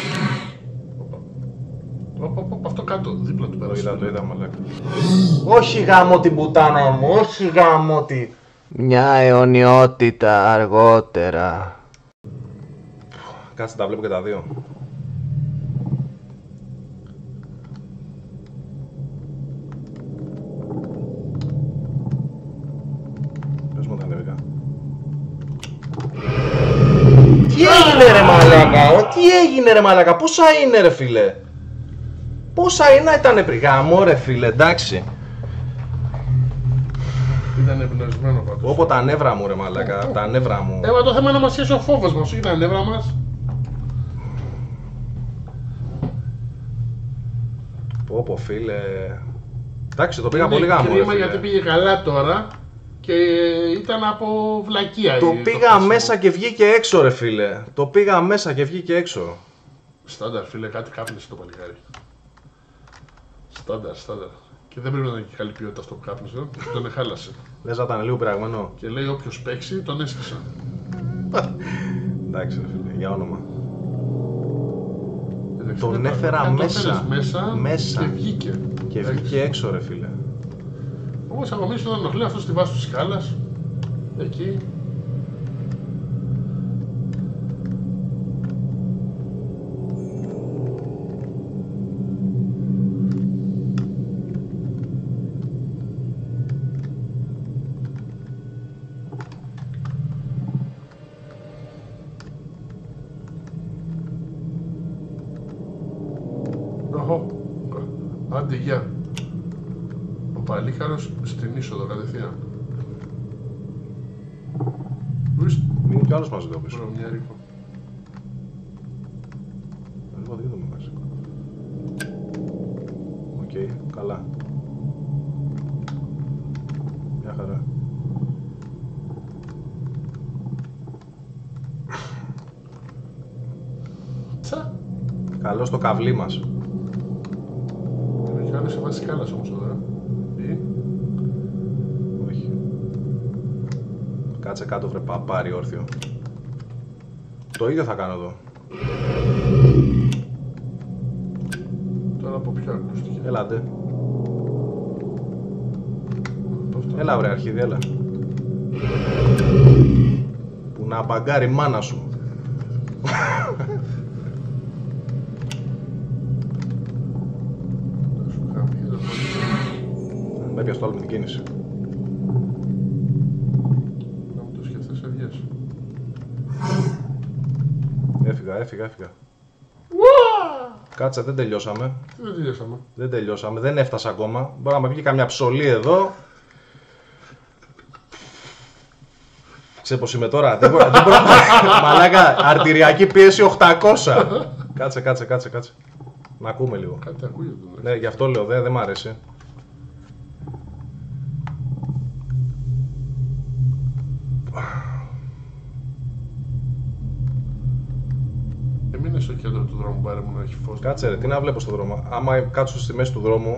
Αυτό κάτω, δίπλα του πέρασε. Το είδα, μαλάκα. Όχι γάμο την πουτάνα μου, όχι γάμο τη. Μια αιωνιότητα αργότερα. Κάτσε, τα βλέπω και τα δύο. Πες μου τα ανέβηκα. Τι έγινε ρε μαλάκα, τι έγινε ρε μαλάκα, πόσα είναι ρε φίλε. Πόσα είναι να ήταν πριν γάμο ρε φίλε, εντάξει. Ήταν εμπνευσμένο πάντως. Όπω τα νεύρα μου ρε μαλάκα, τα νεύρα μου. Μα το θέμα είναι να μας σχέσει ο φόβος μας, όχι τα νεύρα μας. Πω φίλε. Εντάξει, το πήγα πολύ γάμο. Κρίμα γιατί πήγε καλά τώρα και ήταν από βλακεία. Το πήγα μέσα και βγήκε έξω ρε φίλε. Το πήγα μέσα και βγήκε έξω. Στάνταρ φίλε, κάτι κάπνισε το παλικάρι. Στάνταρ. Και δεν πρέπει να είναι και καλή ποιότητα στο που κάπνισε, τον εχάλασε. Λες να ήταν λίγο πειραγμένο. Και λέει όποιος παίξει τον έσκησα. Εντάξει ρε φίλε, για όνομα. Εντάξει, Τον έφερα μέσα και βγήκε. Και βγήκε έξω ρε φίλε. Όμως αγωνίς τον ενοχλεί αυτό στη βάση της σκάλας. Εκεί. Άντε γεια. Ο Παλίκαρος στην είσοδο κατευθείαν. Μείνει κι άλλος μαζί εδώ πίσω. Βρωμιάρικο. Εγώ δεν είδαμε μαζί. Οκ, καλά. Μια χαρά. Τσα. Καλό στο καβλί μας. Κάνει σε βάση σκάλας όμως τώρα. Όχι. Κάτσε κάτω βρε παπάρι όρθιο. Το ίδιο θα κάνω εδώ. Τώρα από ποιο ακούστηκε? Έλατε. Έλα βρε αρχίδι, έλα. Που να μπαγκάρει μάνα σου. Με έπιασε το άλλο με την κίνηση. Να μου το σκεφτείς έβγες. Έφυγα. Κάτσε, δεν τελειώσαμε. Δεν τελειώσαμε, δεν έφτασα ακόμα. Μπορεί να με βγει καμιά ψωλή εδώ. Ξέρεις πως είμαι τώρα, δεν μπορώ. Μαλάκα, αρτηριακή πίεση 800. Κάτσε. Να ακούμε λίγο. Κάτι ακούγεται. Ναι, γι' αυτό λέω, δεν μ' άρεσε. Έμεινε στο κέντρο του δρόμου, πάρε μου να έχει φως. Κάτσε ρε, τι να βλέπω στον δρόμο. Άμα κάτσω στη μέση του δρόμου.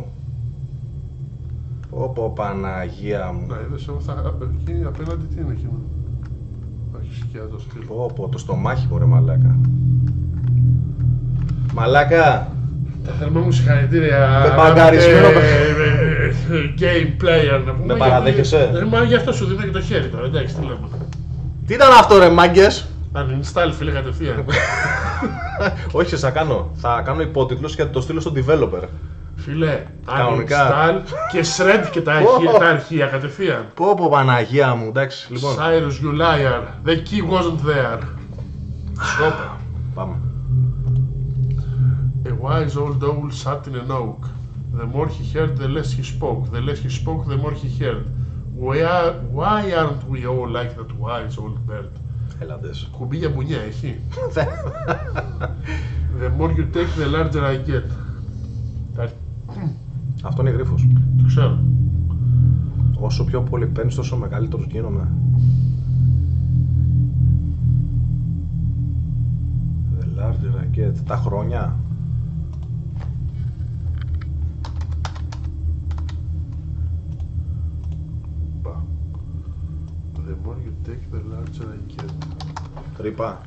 Πω Παναγία μου. Να είδες, εκεί απέναντι τι είναι εκείνο. Έχει σκιά το στυλ. Πω, το στομάχι μου ρε μαλάκα. Μαλάκα. Τα θερμά μου συγχαρητήρια. Με μπαγκαρισμένο game player να πούμε. Με παραδέχεσαι? Μα γι' αυτό σου δίνω και το χέρι τώρα, εντάξει, τι λέμε. Τι ήταν αυτό ρε μάγκες? Uninstall φίλε κατευθείαν. Όχι, θα κάνω υπότιτλους και θα το στείλω στο developer. Φίλε, κανονικά. uninstall και shred και τα αρχεία κατευθείαν. Πω Παναγία μου, εντάξει, λοιπόν. Cyrus, you liar. The key wasn't there. Στόπε. Πάμε. A A wise old owl sat in an oak. The more he heard, the less he spoke. The less he spoke, the more he heard. Why aren't we all like that wise old bird? Έλαντες. Κουμπί για μπουνιά έχει. The more you take, the larger I get. Αυτό είναι γρίφος. Το ξέρω. Όσο πιο πολύ παίρνεις, τόσο μεγαλύτερος γίνομαι. The larger I get. Τα χρόνια. The more you take, the larger I get. Τρύπα.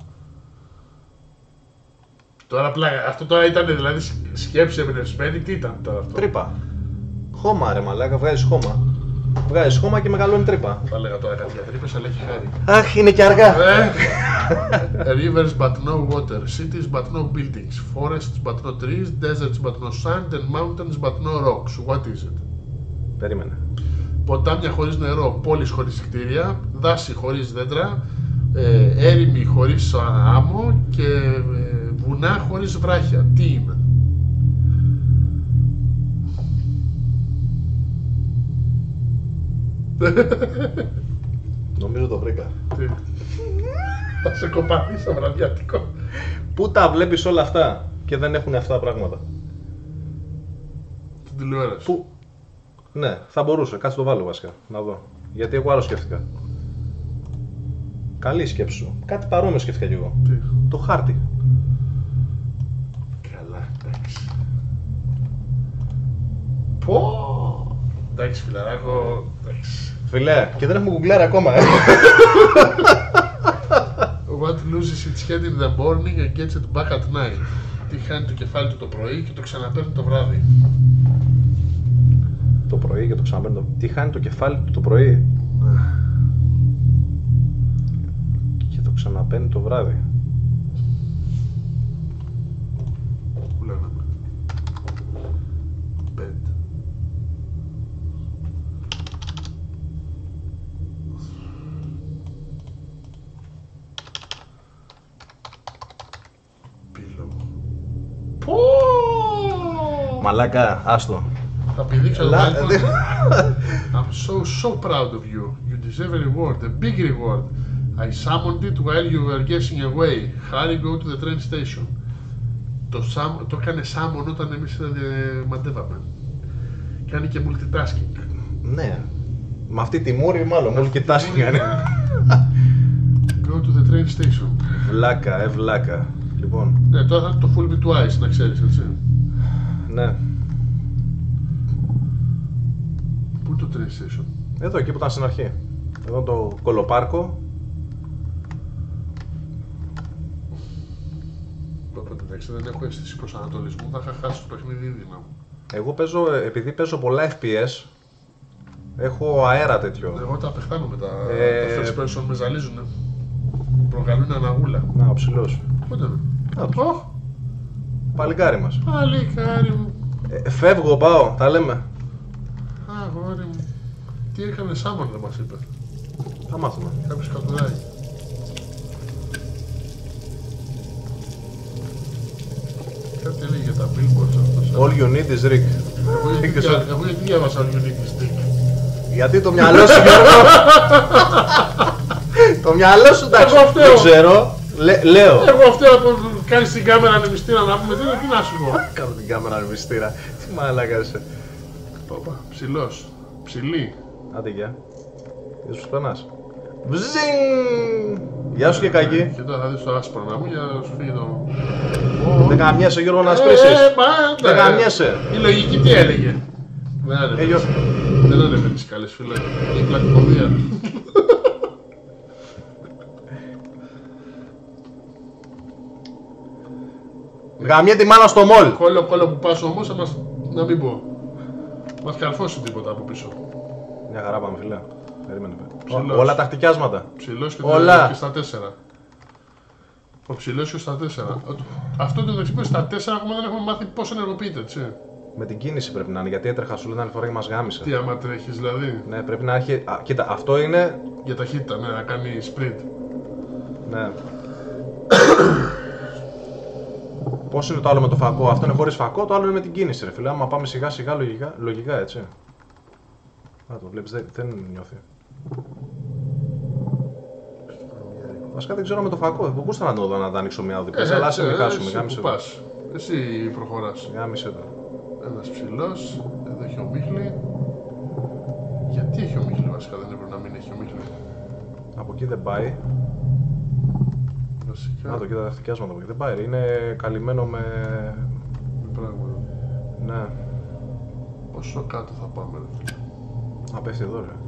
Τώρα πλάκα, αυτό τώρα ήταν δηλαδή σκέψη εμπνευσμένη, τι ήταν τώρα αυτό? Τρύπα. Χώμα ρε μαλάκα, βγάζεις χώμα. Βγάζεις χώμα και μεγαλώνει τρύπα. Θα έλεγα τώρα κάτι για τρύπες, αλλά έχει χάρη. Αχ, είναι και αργά. Rivers but no water, cities but no buildings, forests but no trees, deserts but no sand and mountains but no rocks. What is it? Περίμενε. Ποτάμια χωρίς νερό, πόλεις χωρίς κτίρια, δάση χωρίς δέντρα, έρημοι χωρίς άμμο και βουνά χωρίς βράχια. Τι είναι? Νομίζω το βρήκα. Τι? Θα σε κοπανίσω βραδιάτικο. Πού τα βλέπεις όλα αυτά και δεν έχουν αυτά τα πράγματα? Στην τηλεόραση. Πού? Ναι, θα μπορούσε. Κάτσε το βάλω βασικά. Να δω. Γιατί εγώ άλλο σκέφτηκα. Καλή σκέψη σου. Κάτι παρόμοιο σκέφτηκα κι εγώ. Τι? Το χάρτη. Καλά, εντάξει. Πω! Εντάξει φιλαράκο, εντάξει. Φιλέ, και δεν έχουμε γκουγκλάρει ακόμα, What loses its head in the morning and gets it back at night. Τι χάνει το κεφάλι του το πρωί και το ξαναπαίρνει το βράδυ. Το πρωί και το ξαναπαίρνει. Τι χάνει το κεφάλι του το πρωί και το ξαναπαίρνει το βράδυ. Πού λένε? Bed. Pillow. Πω! Μαλάκα, άστο. Θα πηδήξω το balcony. I'm so proud of you. You deserve a reward, a big reward. I summoned it while you were guessing away. Hurry, go to the train station. Το έκανε summon όταν εμείς μαντεύαμε. Κάνει και multitasking. Ναι. Με αυτή τη μούρη μάλλον, multitasking είναι. Go to the train station. Βλάκα, βλάκα. Λοιπόν. Ναι, τώρα θα είναι το full bit twice, να ξέρεις, έτσι. Ναι. Πού είναι το train station? Εδώ, εκεί που ήταν στην αρχή. Εδώ το κολοπάρκο. Οπότε εντάξει, δεν έχω αίσθηση προσανατολισμού, θα είχα χάσει το παιχνίδι ήδη να μου. Εγώ παίζω, επειδή παίζω πολλά FPS, έχω αέρα τέτοιο. Εγώ τα απεχθάνω με τα first person, με ζαλίζουνε. Προκαλούν αναγούλα. Να, ο ψηλός. Πότε είναι? Να, παλικάρι μας. Παλικάρι μου. Φεύγω, πάω, τα λέμε. Αγόρι μου. Τι έκανε Σάμον δεν μας είπε. Θα μάθουμε. Κάποιος κατουράει. Κάτι έλεγε για τα billboards αυτός. All you need is Rick. Εγώ γιατί διάβασα All you need is Rick? Γιατί το μυαλό σου, Γιώργο. Το μυαλό σου, εντάξει, δεν ξέρω. Λέω. Εγώ αυτό που κάνεις την κάμερα ανεμιστήρα να πούμε, τι να σου πω. Κάνω την κάμερα ανεμιστήρα. Τι μαλάκα είσαι. Παπα, ψηλός. Ψηλή. Άντε γεια. Είσαι σου περνάς. Βζινγκ! Γεια σου και κακή. Και τώρα θα δεις το άσπρο να μου για να σου φύγει το... Δεν καμιέσαι, Γιώργο, να σπρίσεις. Δεν καμιέσαι. Η λογική τι έλεγε. Δεν ανεβαίνεις καλές φίλε. Η πλακικοδία. Γαμιέ τη μάνα στο μολ. Κόλλο που πας όμως, να μην πω. Μας καρφώσει τίποτα από πίσω. Μια χαρά πάμε φίλε. Περίμενε. Ψηλός. Όλα τα χτυκιάσματα. Ψηλός και, όλα. Και στα 4. Ο ψηλός και στα 4. Αυτό το δεξί στα 4 ακόμα δεν έχουμε μάθει πώς ενεργοποιείται, έτσι. Με την κίνηση πρέπει να είναι, γιατί έτρεχα σου λέει άλλη φορά και μας γάμισε. Τι άμα τρέχεις δηλαδή. Ναι, πρέπει να έχει... κοίτα, αυτό είναι... Για ταχύτητα, ναι, να κάνει sprint. Ναι. Πώς είναι το άλλο με το φακό? Αυτό είναι χωρίς φακό, το άλλο είναι με την κίνηση, ρε φίλε. Άμα πάμε σιγά σιγά λογικά έτσι. Α, το βλέπεις, δεν νιώθει. Βασικά δεν ξέρω με το φακό. Μπορούσα να το δω να τα ανοίξω μια οδηγία. Αλλά σε μην χάσουμε. Γάμισε το. Εσύ προχωράς. Γάμισε το. Ένας ψηλός. Εδώ έχει ομίχλη. Γιατί έχει ομίχλη βασικά, δεν έπρεπε να μην έχει ομίχλη. Από εκεί δεν πάει. Βασικά. Να το κοίτα τα ευτυχιάσματα από εκεί δεν πάει. Είναι καλυμμένο με πράγματα. Ναι. Πόσο κάτω θα πάμε, ρε? Να πέφτει εδώ, ρε.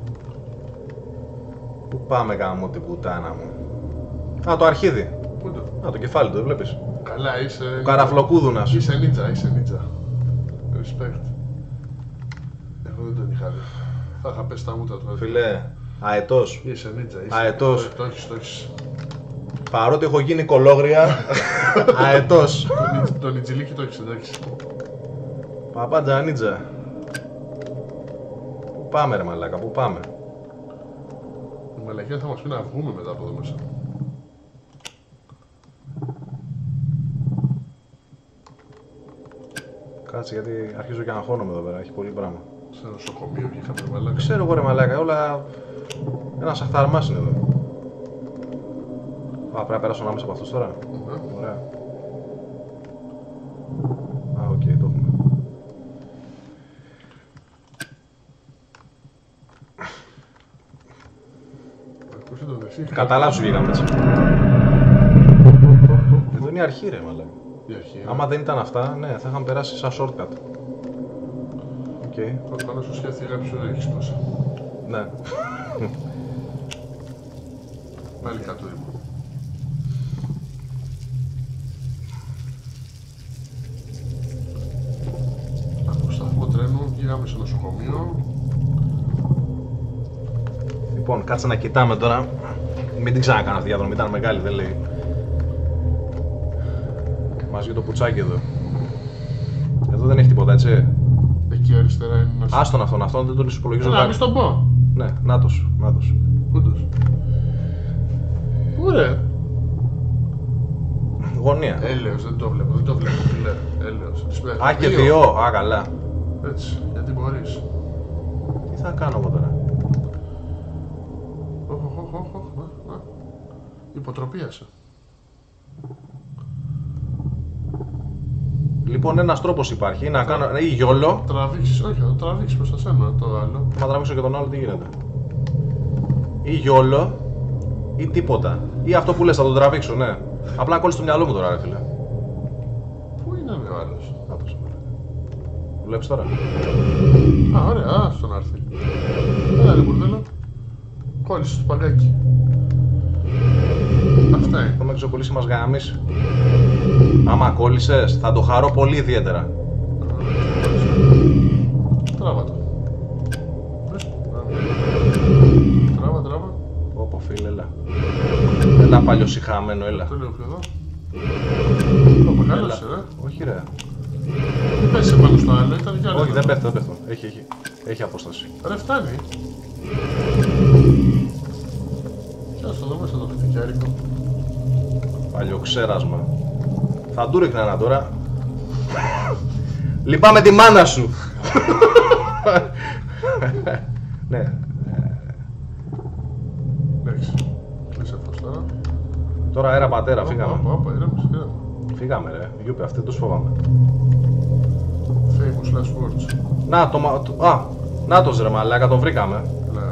Πού πάμε γάμο την πουτάνα μου? Α, το αρχίδι. Πού το? Α, το κεφάλι του, δεν βλέπεις? Καλά, είσαι... Ο καραφλοκούδουνας. Είσαι νίτσα, είσαι νίτσα. Respect. Εγώ δεν τον είχα δει. Θα είχα πέσει τα μούτρα του. Φίλε, αετός. Είσαι νίτσα, είσαι. Αετός. Το έχεις. Παρότι έχω γίνει κολόγρια, αετός. Το νιτζιλίκι το έχεις, εντάξει. Παπάντζανίτζα. Πού πάμε ρε μαλάκα, πού πάμε? Η μαλακία θα μας πει να βγούμε μετά από εδώ μέσα. Κάτσε γιατί αρχίζω και αγχώνομαι εδώ πέρα, έχει πολύ πράγμα. Σε νοσοκομείο βγήκαμε μαλάκα. Ξέρω εγώ ρε μαλάκα, όλα... Ένας αχταρμάς είναι εδώ. Α, πρέπει να περάσω ανάμεσα από αυτούς τώρα. Ωραία. Α, οκ, το έχουμε. Κατά λάθος βγήκαμε έτσι. Εδώ είναι η αρχή ρε μαλάκα. Άμα δεν ήταν αυτά, ναι, θα είχαν περάσει σαν shortcut. Οκ. Προφανώς σου σκέφτηκε κάποιος ότι έχεις τόσα. Ναι. Πάλι κάτω ήμουν. Από σταθμό τρένου βγήκαμε στο νοσοκομείο. Λοιπόν, κάτσε να κοιτάμε τώρα. Μην την ξανακάνω αυτή η διαδρομή, ήταν μεγάλη, δεν λέει. Μας βγει το πουτσάκι εδώ. Εδώ δεν έχει τίποτα, έτσι. Εκεί αριστερά είναι ένας... Άστον, δεν τον υπολογίζω. Να, μη στον πω. Ναι, νάτος. Πούντος. Πού ρε? Γωνία. Έλεος, δεν το βλέπω, φίλε. Έλεος. Α, και δύο. Α, καλά. Έτσι, γιατί μπορείς. Τι θα κάνω εγώ τώρα? Υποτροπίασε. Λοιπόν, ένας τρόπος υπάρχει, να κάνω ή γιόλο. Τραβήξεις, όχι, θα το τραβήξεις προς τα σένα το άλλο. Μα τραβήξω και τον άλλο, τι γίνεται? Ή γιόλο, ή τίποτα. Ή αυτό που λες, θα τον τραβήξω, ναι. Απλά κόλλησε στο μυαλό μου τώρα, ρε φίλε. Πού είναι ο άλλος? Άτος. Βλέπεις τώρα. Α, ωραία, στον άρθει. Έλα ρε μπουρδέλο. Κόλλησε στο σπαγκάκι. Αυτά είναι. Θα με ξεκολλήσει μας γάμις. Άμα κόλλησες, θα το χαρώ πολύ ιδιαίτερα. Τράβα το. Τράβα. Ωπω φίλε, έλα. Έλα παλιοσυχαμένο, έλα. Το λέω πιο εδώ. Το μεγάλωσε, ρε. Όχι ρε. Δεν πέσει πάνω στο άλλο, ήταν κι άλλο. Όχι, δεν πέφτω. Έχει απόσταση. Ρε, φτάνει. Κάτσε εδώ μέσα το φυτικιάρικο. Παλιοξέρασμα. Θα του ρίχνα ένα τώρα. Λυπάμαι τη μάνα σου. Ναι. Εντάξει. Κλείσε αυτός τώρα. Τώρα αέρα πατέρα, φύγαμε. Ήρεμες. Φύγαμε ρε. Γιούπε, αυτή τους φοβάμαι. Famous last words. Να το α, νάτος ρε μαλάκα, τον βρήκαμε.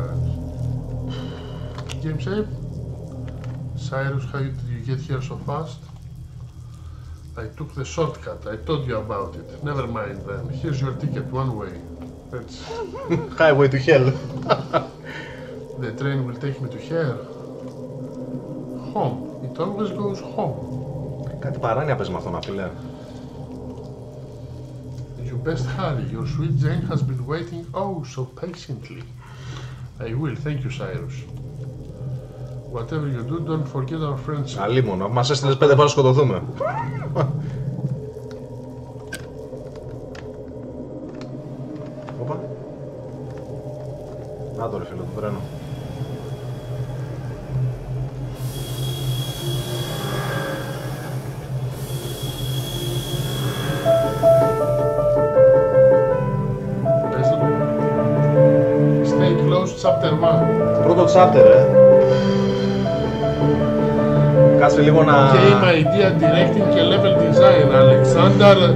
Game save. Cyrus, how did you get here so fast? I took the shortcut. I told you about it. Never mind then. Here's your ticket one way. That's... Highway to hell. The train will take me to here. Home. It always goes home. Κάτι παράνοια πες με αυτό να φίλε. You best hurry. Your sweet Jane has been waiting oh so patiently. I will. Thank you, Cyrus. Whatever you do, don't forget our friendship. Αλίμονο, μας έστειλες 5 φορές να σκοτωθούμε. Όπα. Να το ρε φίλε, το τρένο. chapter, Κάτσε λίγο να... Game idea, directing και level design, Αλεξάνδρ,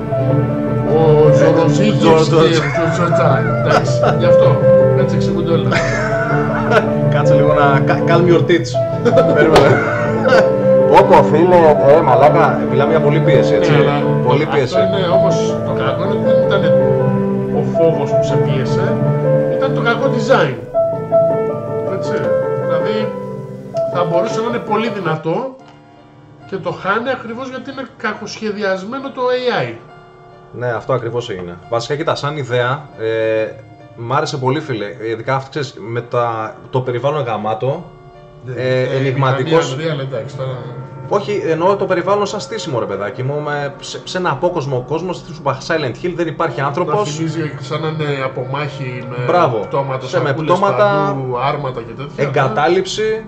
ο Ζωροσίγης και ο Τζοτζά. Εντάξει, γι' αυτό, έτσι εξηγούνται όλα. Κάτσε λίγο να... Calm your tits. Περίμενε. Όπο φίλε, μαλάκα, μιλάμε για πολλή πίεση, έτσι. Πολύ πίεση. Αυτό είναι όμως το κακό, είναι ότι δεν ήταν ο φόβος που σε πίεσε, ήταν το κακό design. Έτσι, δηλαδή θα μπορούσε να είναι πολύ δυνατό και το χάνει ακριβώς γιατί είναι κακοσχεδιασμένο το AI. Ναι, αυτό ακριβώς έγινε. Βασικά, κοίτα, σαν ιδέα, μ' άρεσε πολύ, φίλε. Ειδικά αυτό, ξέρεις, με το περιβάλλον γαμάτο, ενιγματικός. Όχι, εννοώ το περιβάλλον σαν στήσιμο, ρε παιδάκι μου, σε ένα απόκοσμο κόσμο, στήσιμο Silent Hill, δεν υπάρχει άνθρωπος. Να θυμίζει σαν να είναι από μάχη με πτώματα, με πτώματα, άρματα και τέτοια. Εγκατάλειψη,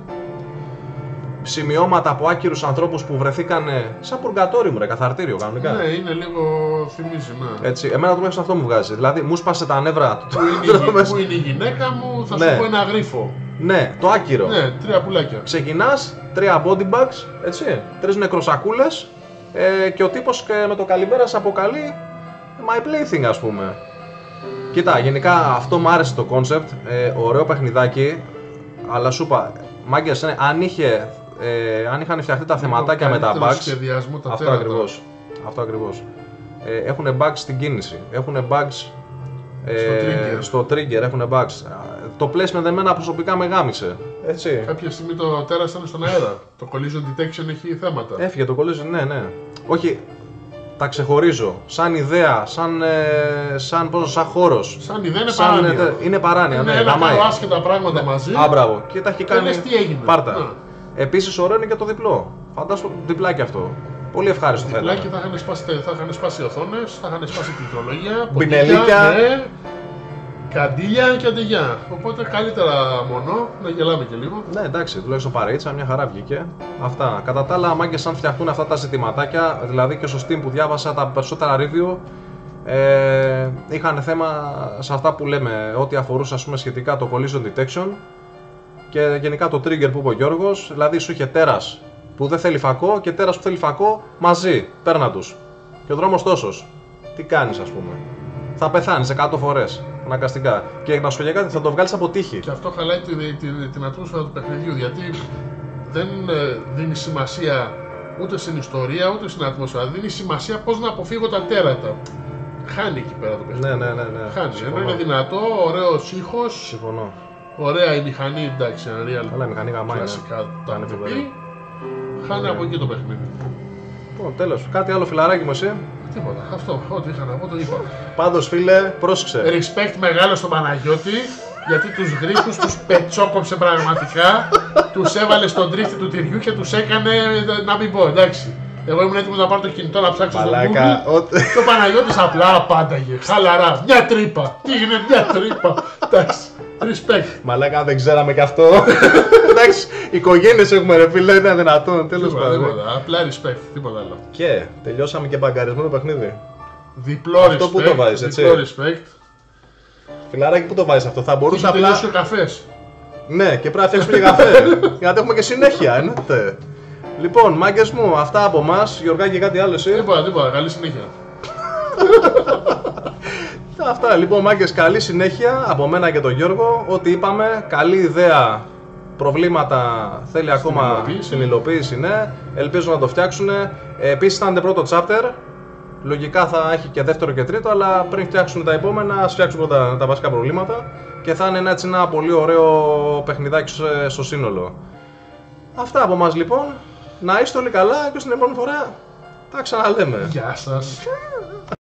σημειώματα από άκυρους ανθρώπους που βρεθήκανε σαν πουργκατόριο μου, ρε, καθαρτήριο κανονικά. Ναι, είναι λίγο, θυμίζει, ναι. Έτσι, εμένα τουλάχιστον αυτό μου βγάζει. Δηλαδή, μου σπάσε τα νεύρα. Πού είναι η γυναίκα μου, θα σου πω ένα γρίφο. Ναι, το άκυρο. Ναι, 3 πουλάκια. Ξεκινάς, 3 body bags, έτσι, 3 νεκροσακούλες και ο τύπος με το καλημέρα σε αποκαλεί my plaything, ας πούμε. Κοίτα, γενικά αυτό μου άρεσε το concept, ωραίο παιχνιδάκι, αλλά σου είπα, μάγκες, αν είχαν φτιαχτεί τα θεματάκια με τα bugs, αυτό ακριβώς. Έχουν bugs στην κίνηση, έχουν bugs στο trigger, έχουν bugs. Το placement εμένα προσωπικά με γάμισε. Έτσι. Κάποια στιγμή το τέρας ήταν στον αέρα. Το collision detection έχει θέματα. Έφυγε το collision, ναι. Όχι, τα ξεχωρίζω. Σαν ιδέα, σαν χώρος. Σαν ιδέα είναι παράνοια. Είναι παράνοια, ναι. Είναι ένα άσχετα πράγματα μαζί. Μπράβο. Και τα έχει κάνει. Τι έγινε. Πάρτα. Επίσης, ωραίο είναι και το διπλό. Φαντάσου διπλάκι αυτό. Πολύ ευχάριστο φαίνεται. Διπλάκι θα είχαν σπάσει οθόνες, θα είχαν σπάσει πληκτρολόγια. Μπινελίκια. Καντήλια και αντιγιά. Οπότε καλύτερα μόνο να γελάμε και λίγο. Ναι, εντάξει, τουλάχιστον παρείτσα, μια χαρά βγήκε. Αυτά. Κατά τα άλλα, μάγκες, αν φτιαχτούν αυτά τα ζητηματάκια, δηλαδή και στο Steam που διάβασα τα περισσότερα review, είχαν θέμα σε αυτά που λέμε, ό,τι αφορούσε, ας πούμε, σχετικά το collision detection και γενικά το trigger που είπε ο Γιώργος. Δηλαδή, σου είχε τέρας που δεν θέλει φακό και τέρας που θέλει φακό μαζί. Παίρνα τους. Και ο δρόμος τόσος. Τι κάνεις, ας πούμε. Θα πεθάνεις 100 φορές. Αναγκαστικά. Και να σου πει κάτι, θα το βγάλεις από τύχη. Και αυτό χαλάει την ατμόσφαιρα του παιχνιδιού, γιατί δεν δίνει σημασία ούτε στην ιστορία ούτε στην ατμόσφαιρα. Δίνει σημασία πώς να αποφύγω τα τέρατα. Χάνει εκεί πέρα το παιχνίδι. Ναι. Χάνει. Ενώ είναι δυνατό, ωραίος ήχος. Συμφωνώ. Ωραία η μηχανή, εντάξει, Unreal. Αλλά η μηχανή γαμάει. Κλασικά τα MVP. Χάνει από εκεί το παιχνίδι. Λοιπόν, τέλος. Κάτι άλλο, φιλαράκι μου, εσύ? Τίποτα. Αυτό, ό,τι είχα να πω το είπα. Πάντως, φίλε, πρόσεξε. Respect μεγάλο στον Παναγιώτη, γιατί τους γρίφους τους πετσόκοψε πραγματικά. Τους έβαλε στον τρίφτη του τυριού και τους έκανε να μην πω, εντάξει. Εγώ ήμουν έτοιμος να πάρω το κινητό να ψάξω στο Google. Και ο Παναγιώτης απλά απάνταγε. Χαλαρά. Μια τρύπα. Τι έγινε, μια τρύπα. Εντάξει. Respect. Μαλάκα, δεν ξέραμε κι αυτό. Εντάξει, οικογένειες έχουμε, ρε φίλε, είναι δυνατόν. Τέλος πάντων. Απλά respect, τίποτα άλλο. Και τελειώσαμε και μπαγκαρισμένο παιχνίδι. Διπλό respect. Αυτό που το βάζεις, έτσι. Διπλό respect. Φιλαράκι, πού το βάζεις αυτό, θα μπορούσε απλά. Τελειώσει ο καφές. Ναι, και πρέπει να φτιάξουμε και καφέ. Γιατί έχουμε και συνέχεια, εννοείται. Λοιπόν, μάγκες μου, αυτά από εμάς. Γιωργάκη, κάτι άλλο εσύ? Τίποτα, καλή συνέχεια. Αυτά λοιπόν, μάγκες, καλή συνέχεια από μένα και τον Γιώργο. Ό,τι είπαμε, καλή ιδέα, προβλήματα θέλει ακόμα στην υλοποίηση, ναι. Ελπίζω να το φτιάξουν. Επίσης ήταν το πρώτο chapter. Λογικά θα έχει και δεύτερο και τρίτο, αλλά πριν φτιάξουν τα επόμενα, ας φτιάξουν πρώτα τα βασικά προβλήματα. Και θα είναι έτσι ένα πολύ ωραίο παιχνιδάκι στο σύνολο. Αυτά από εμάς λοιπόν. Να είστε όλοι καλά και στην επόμενη φορά τα ξαναλέμε. Γεια σας.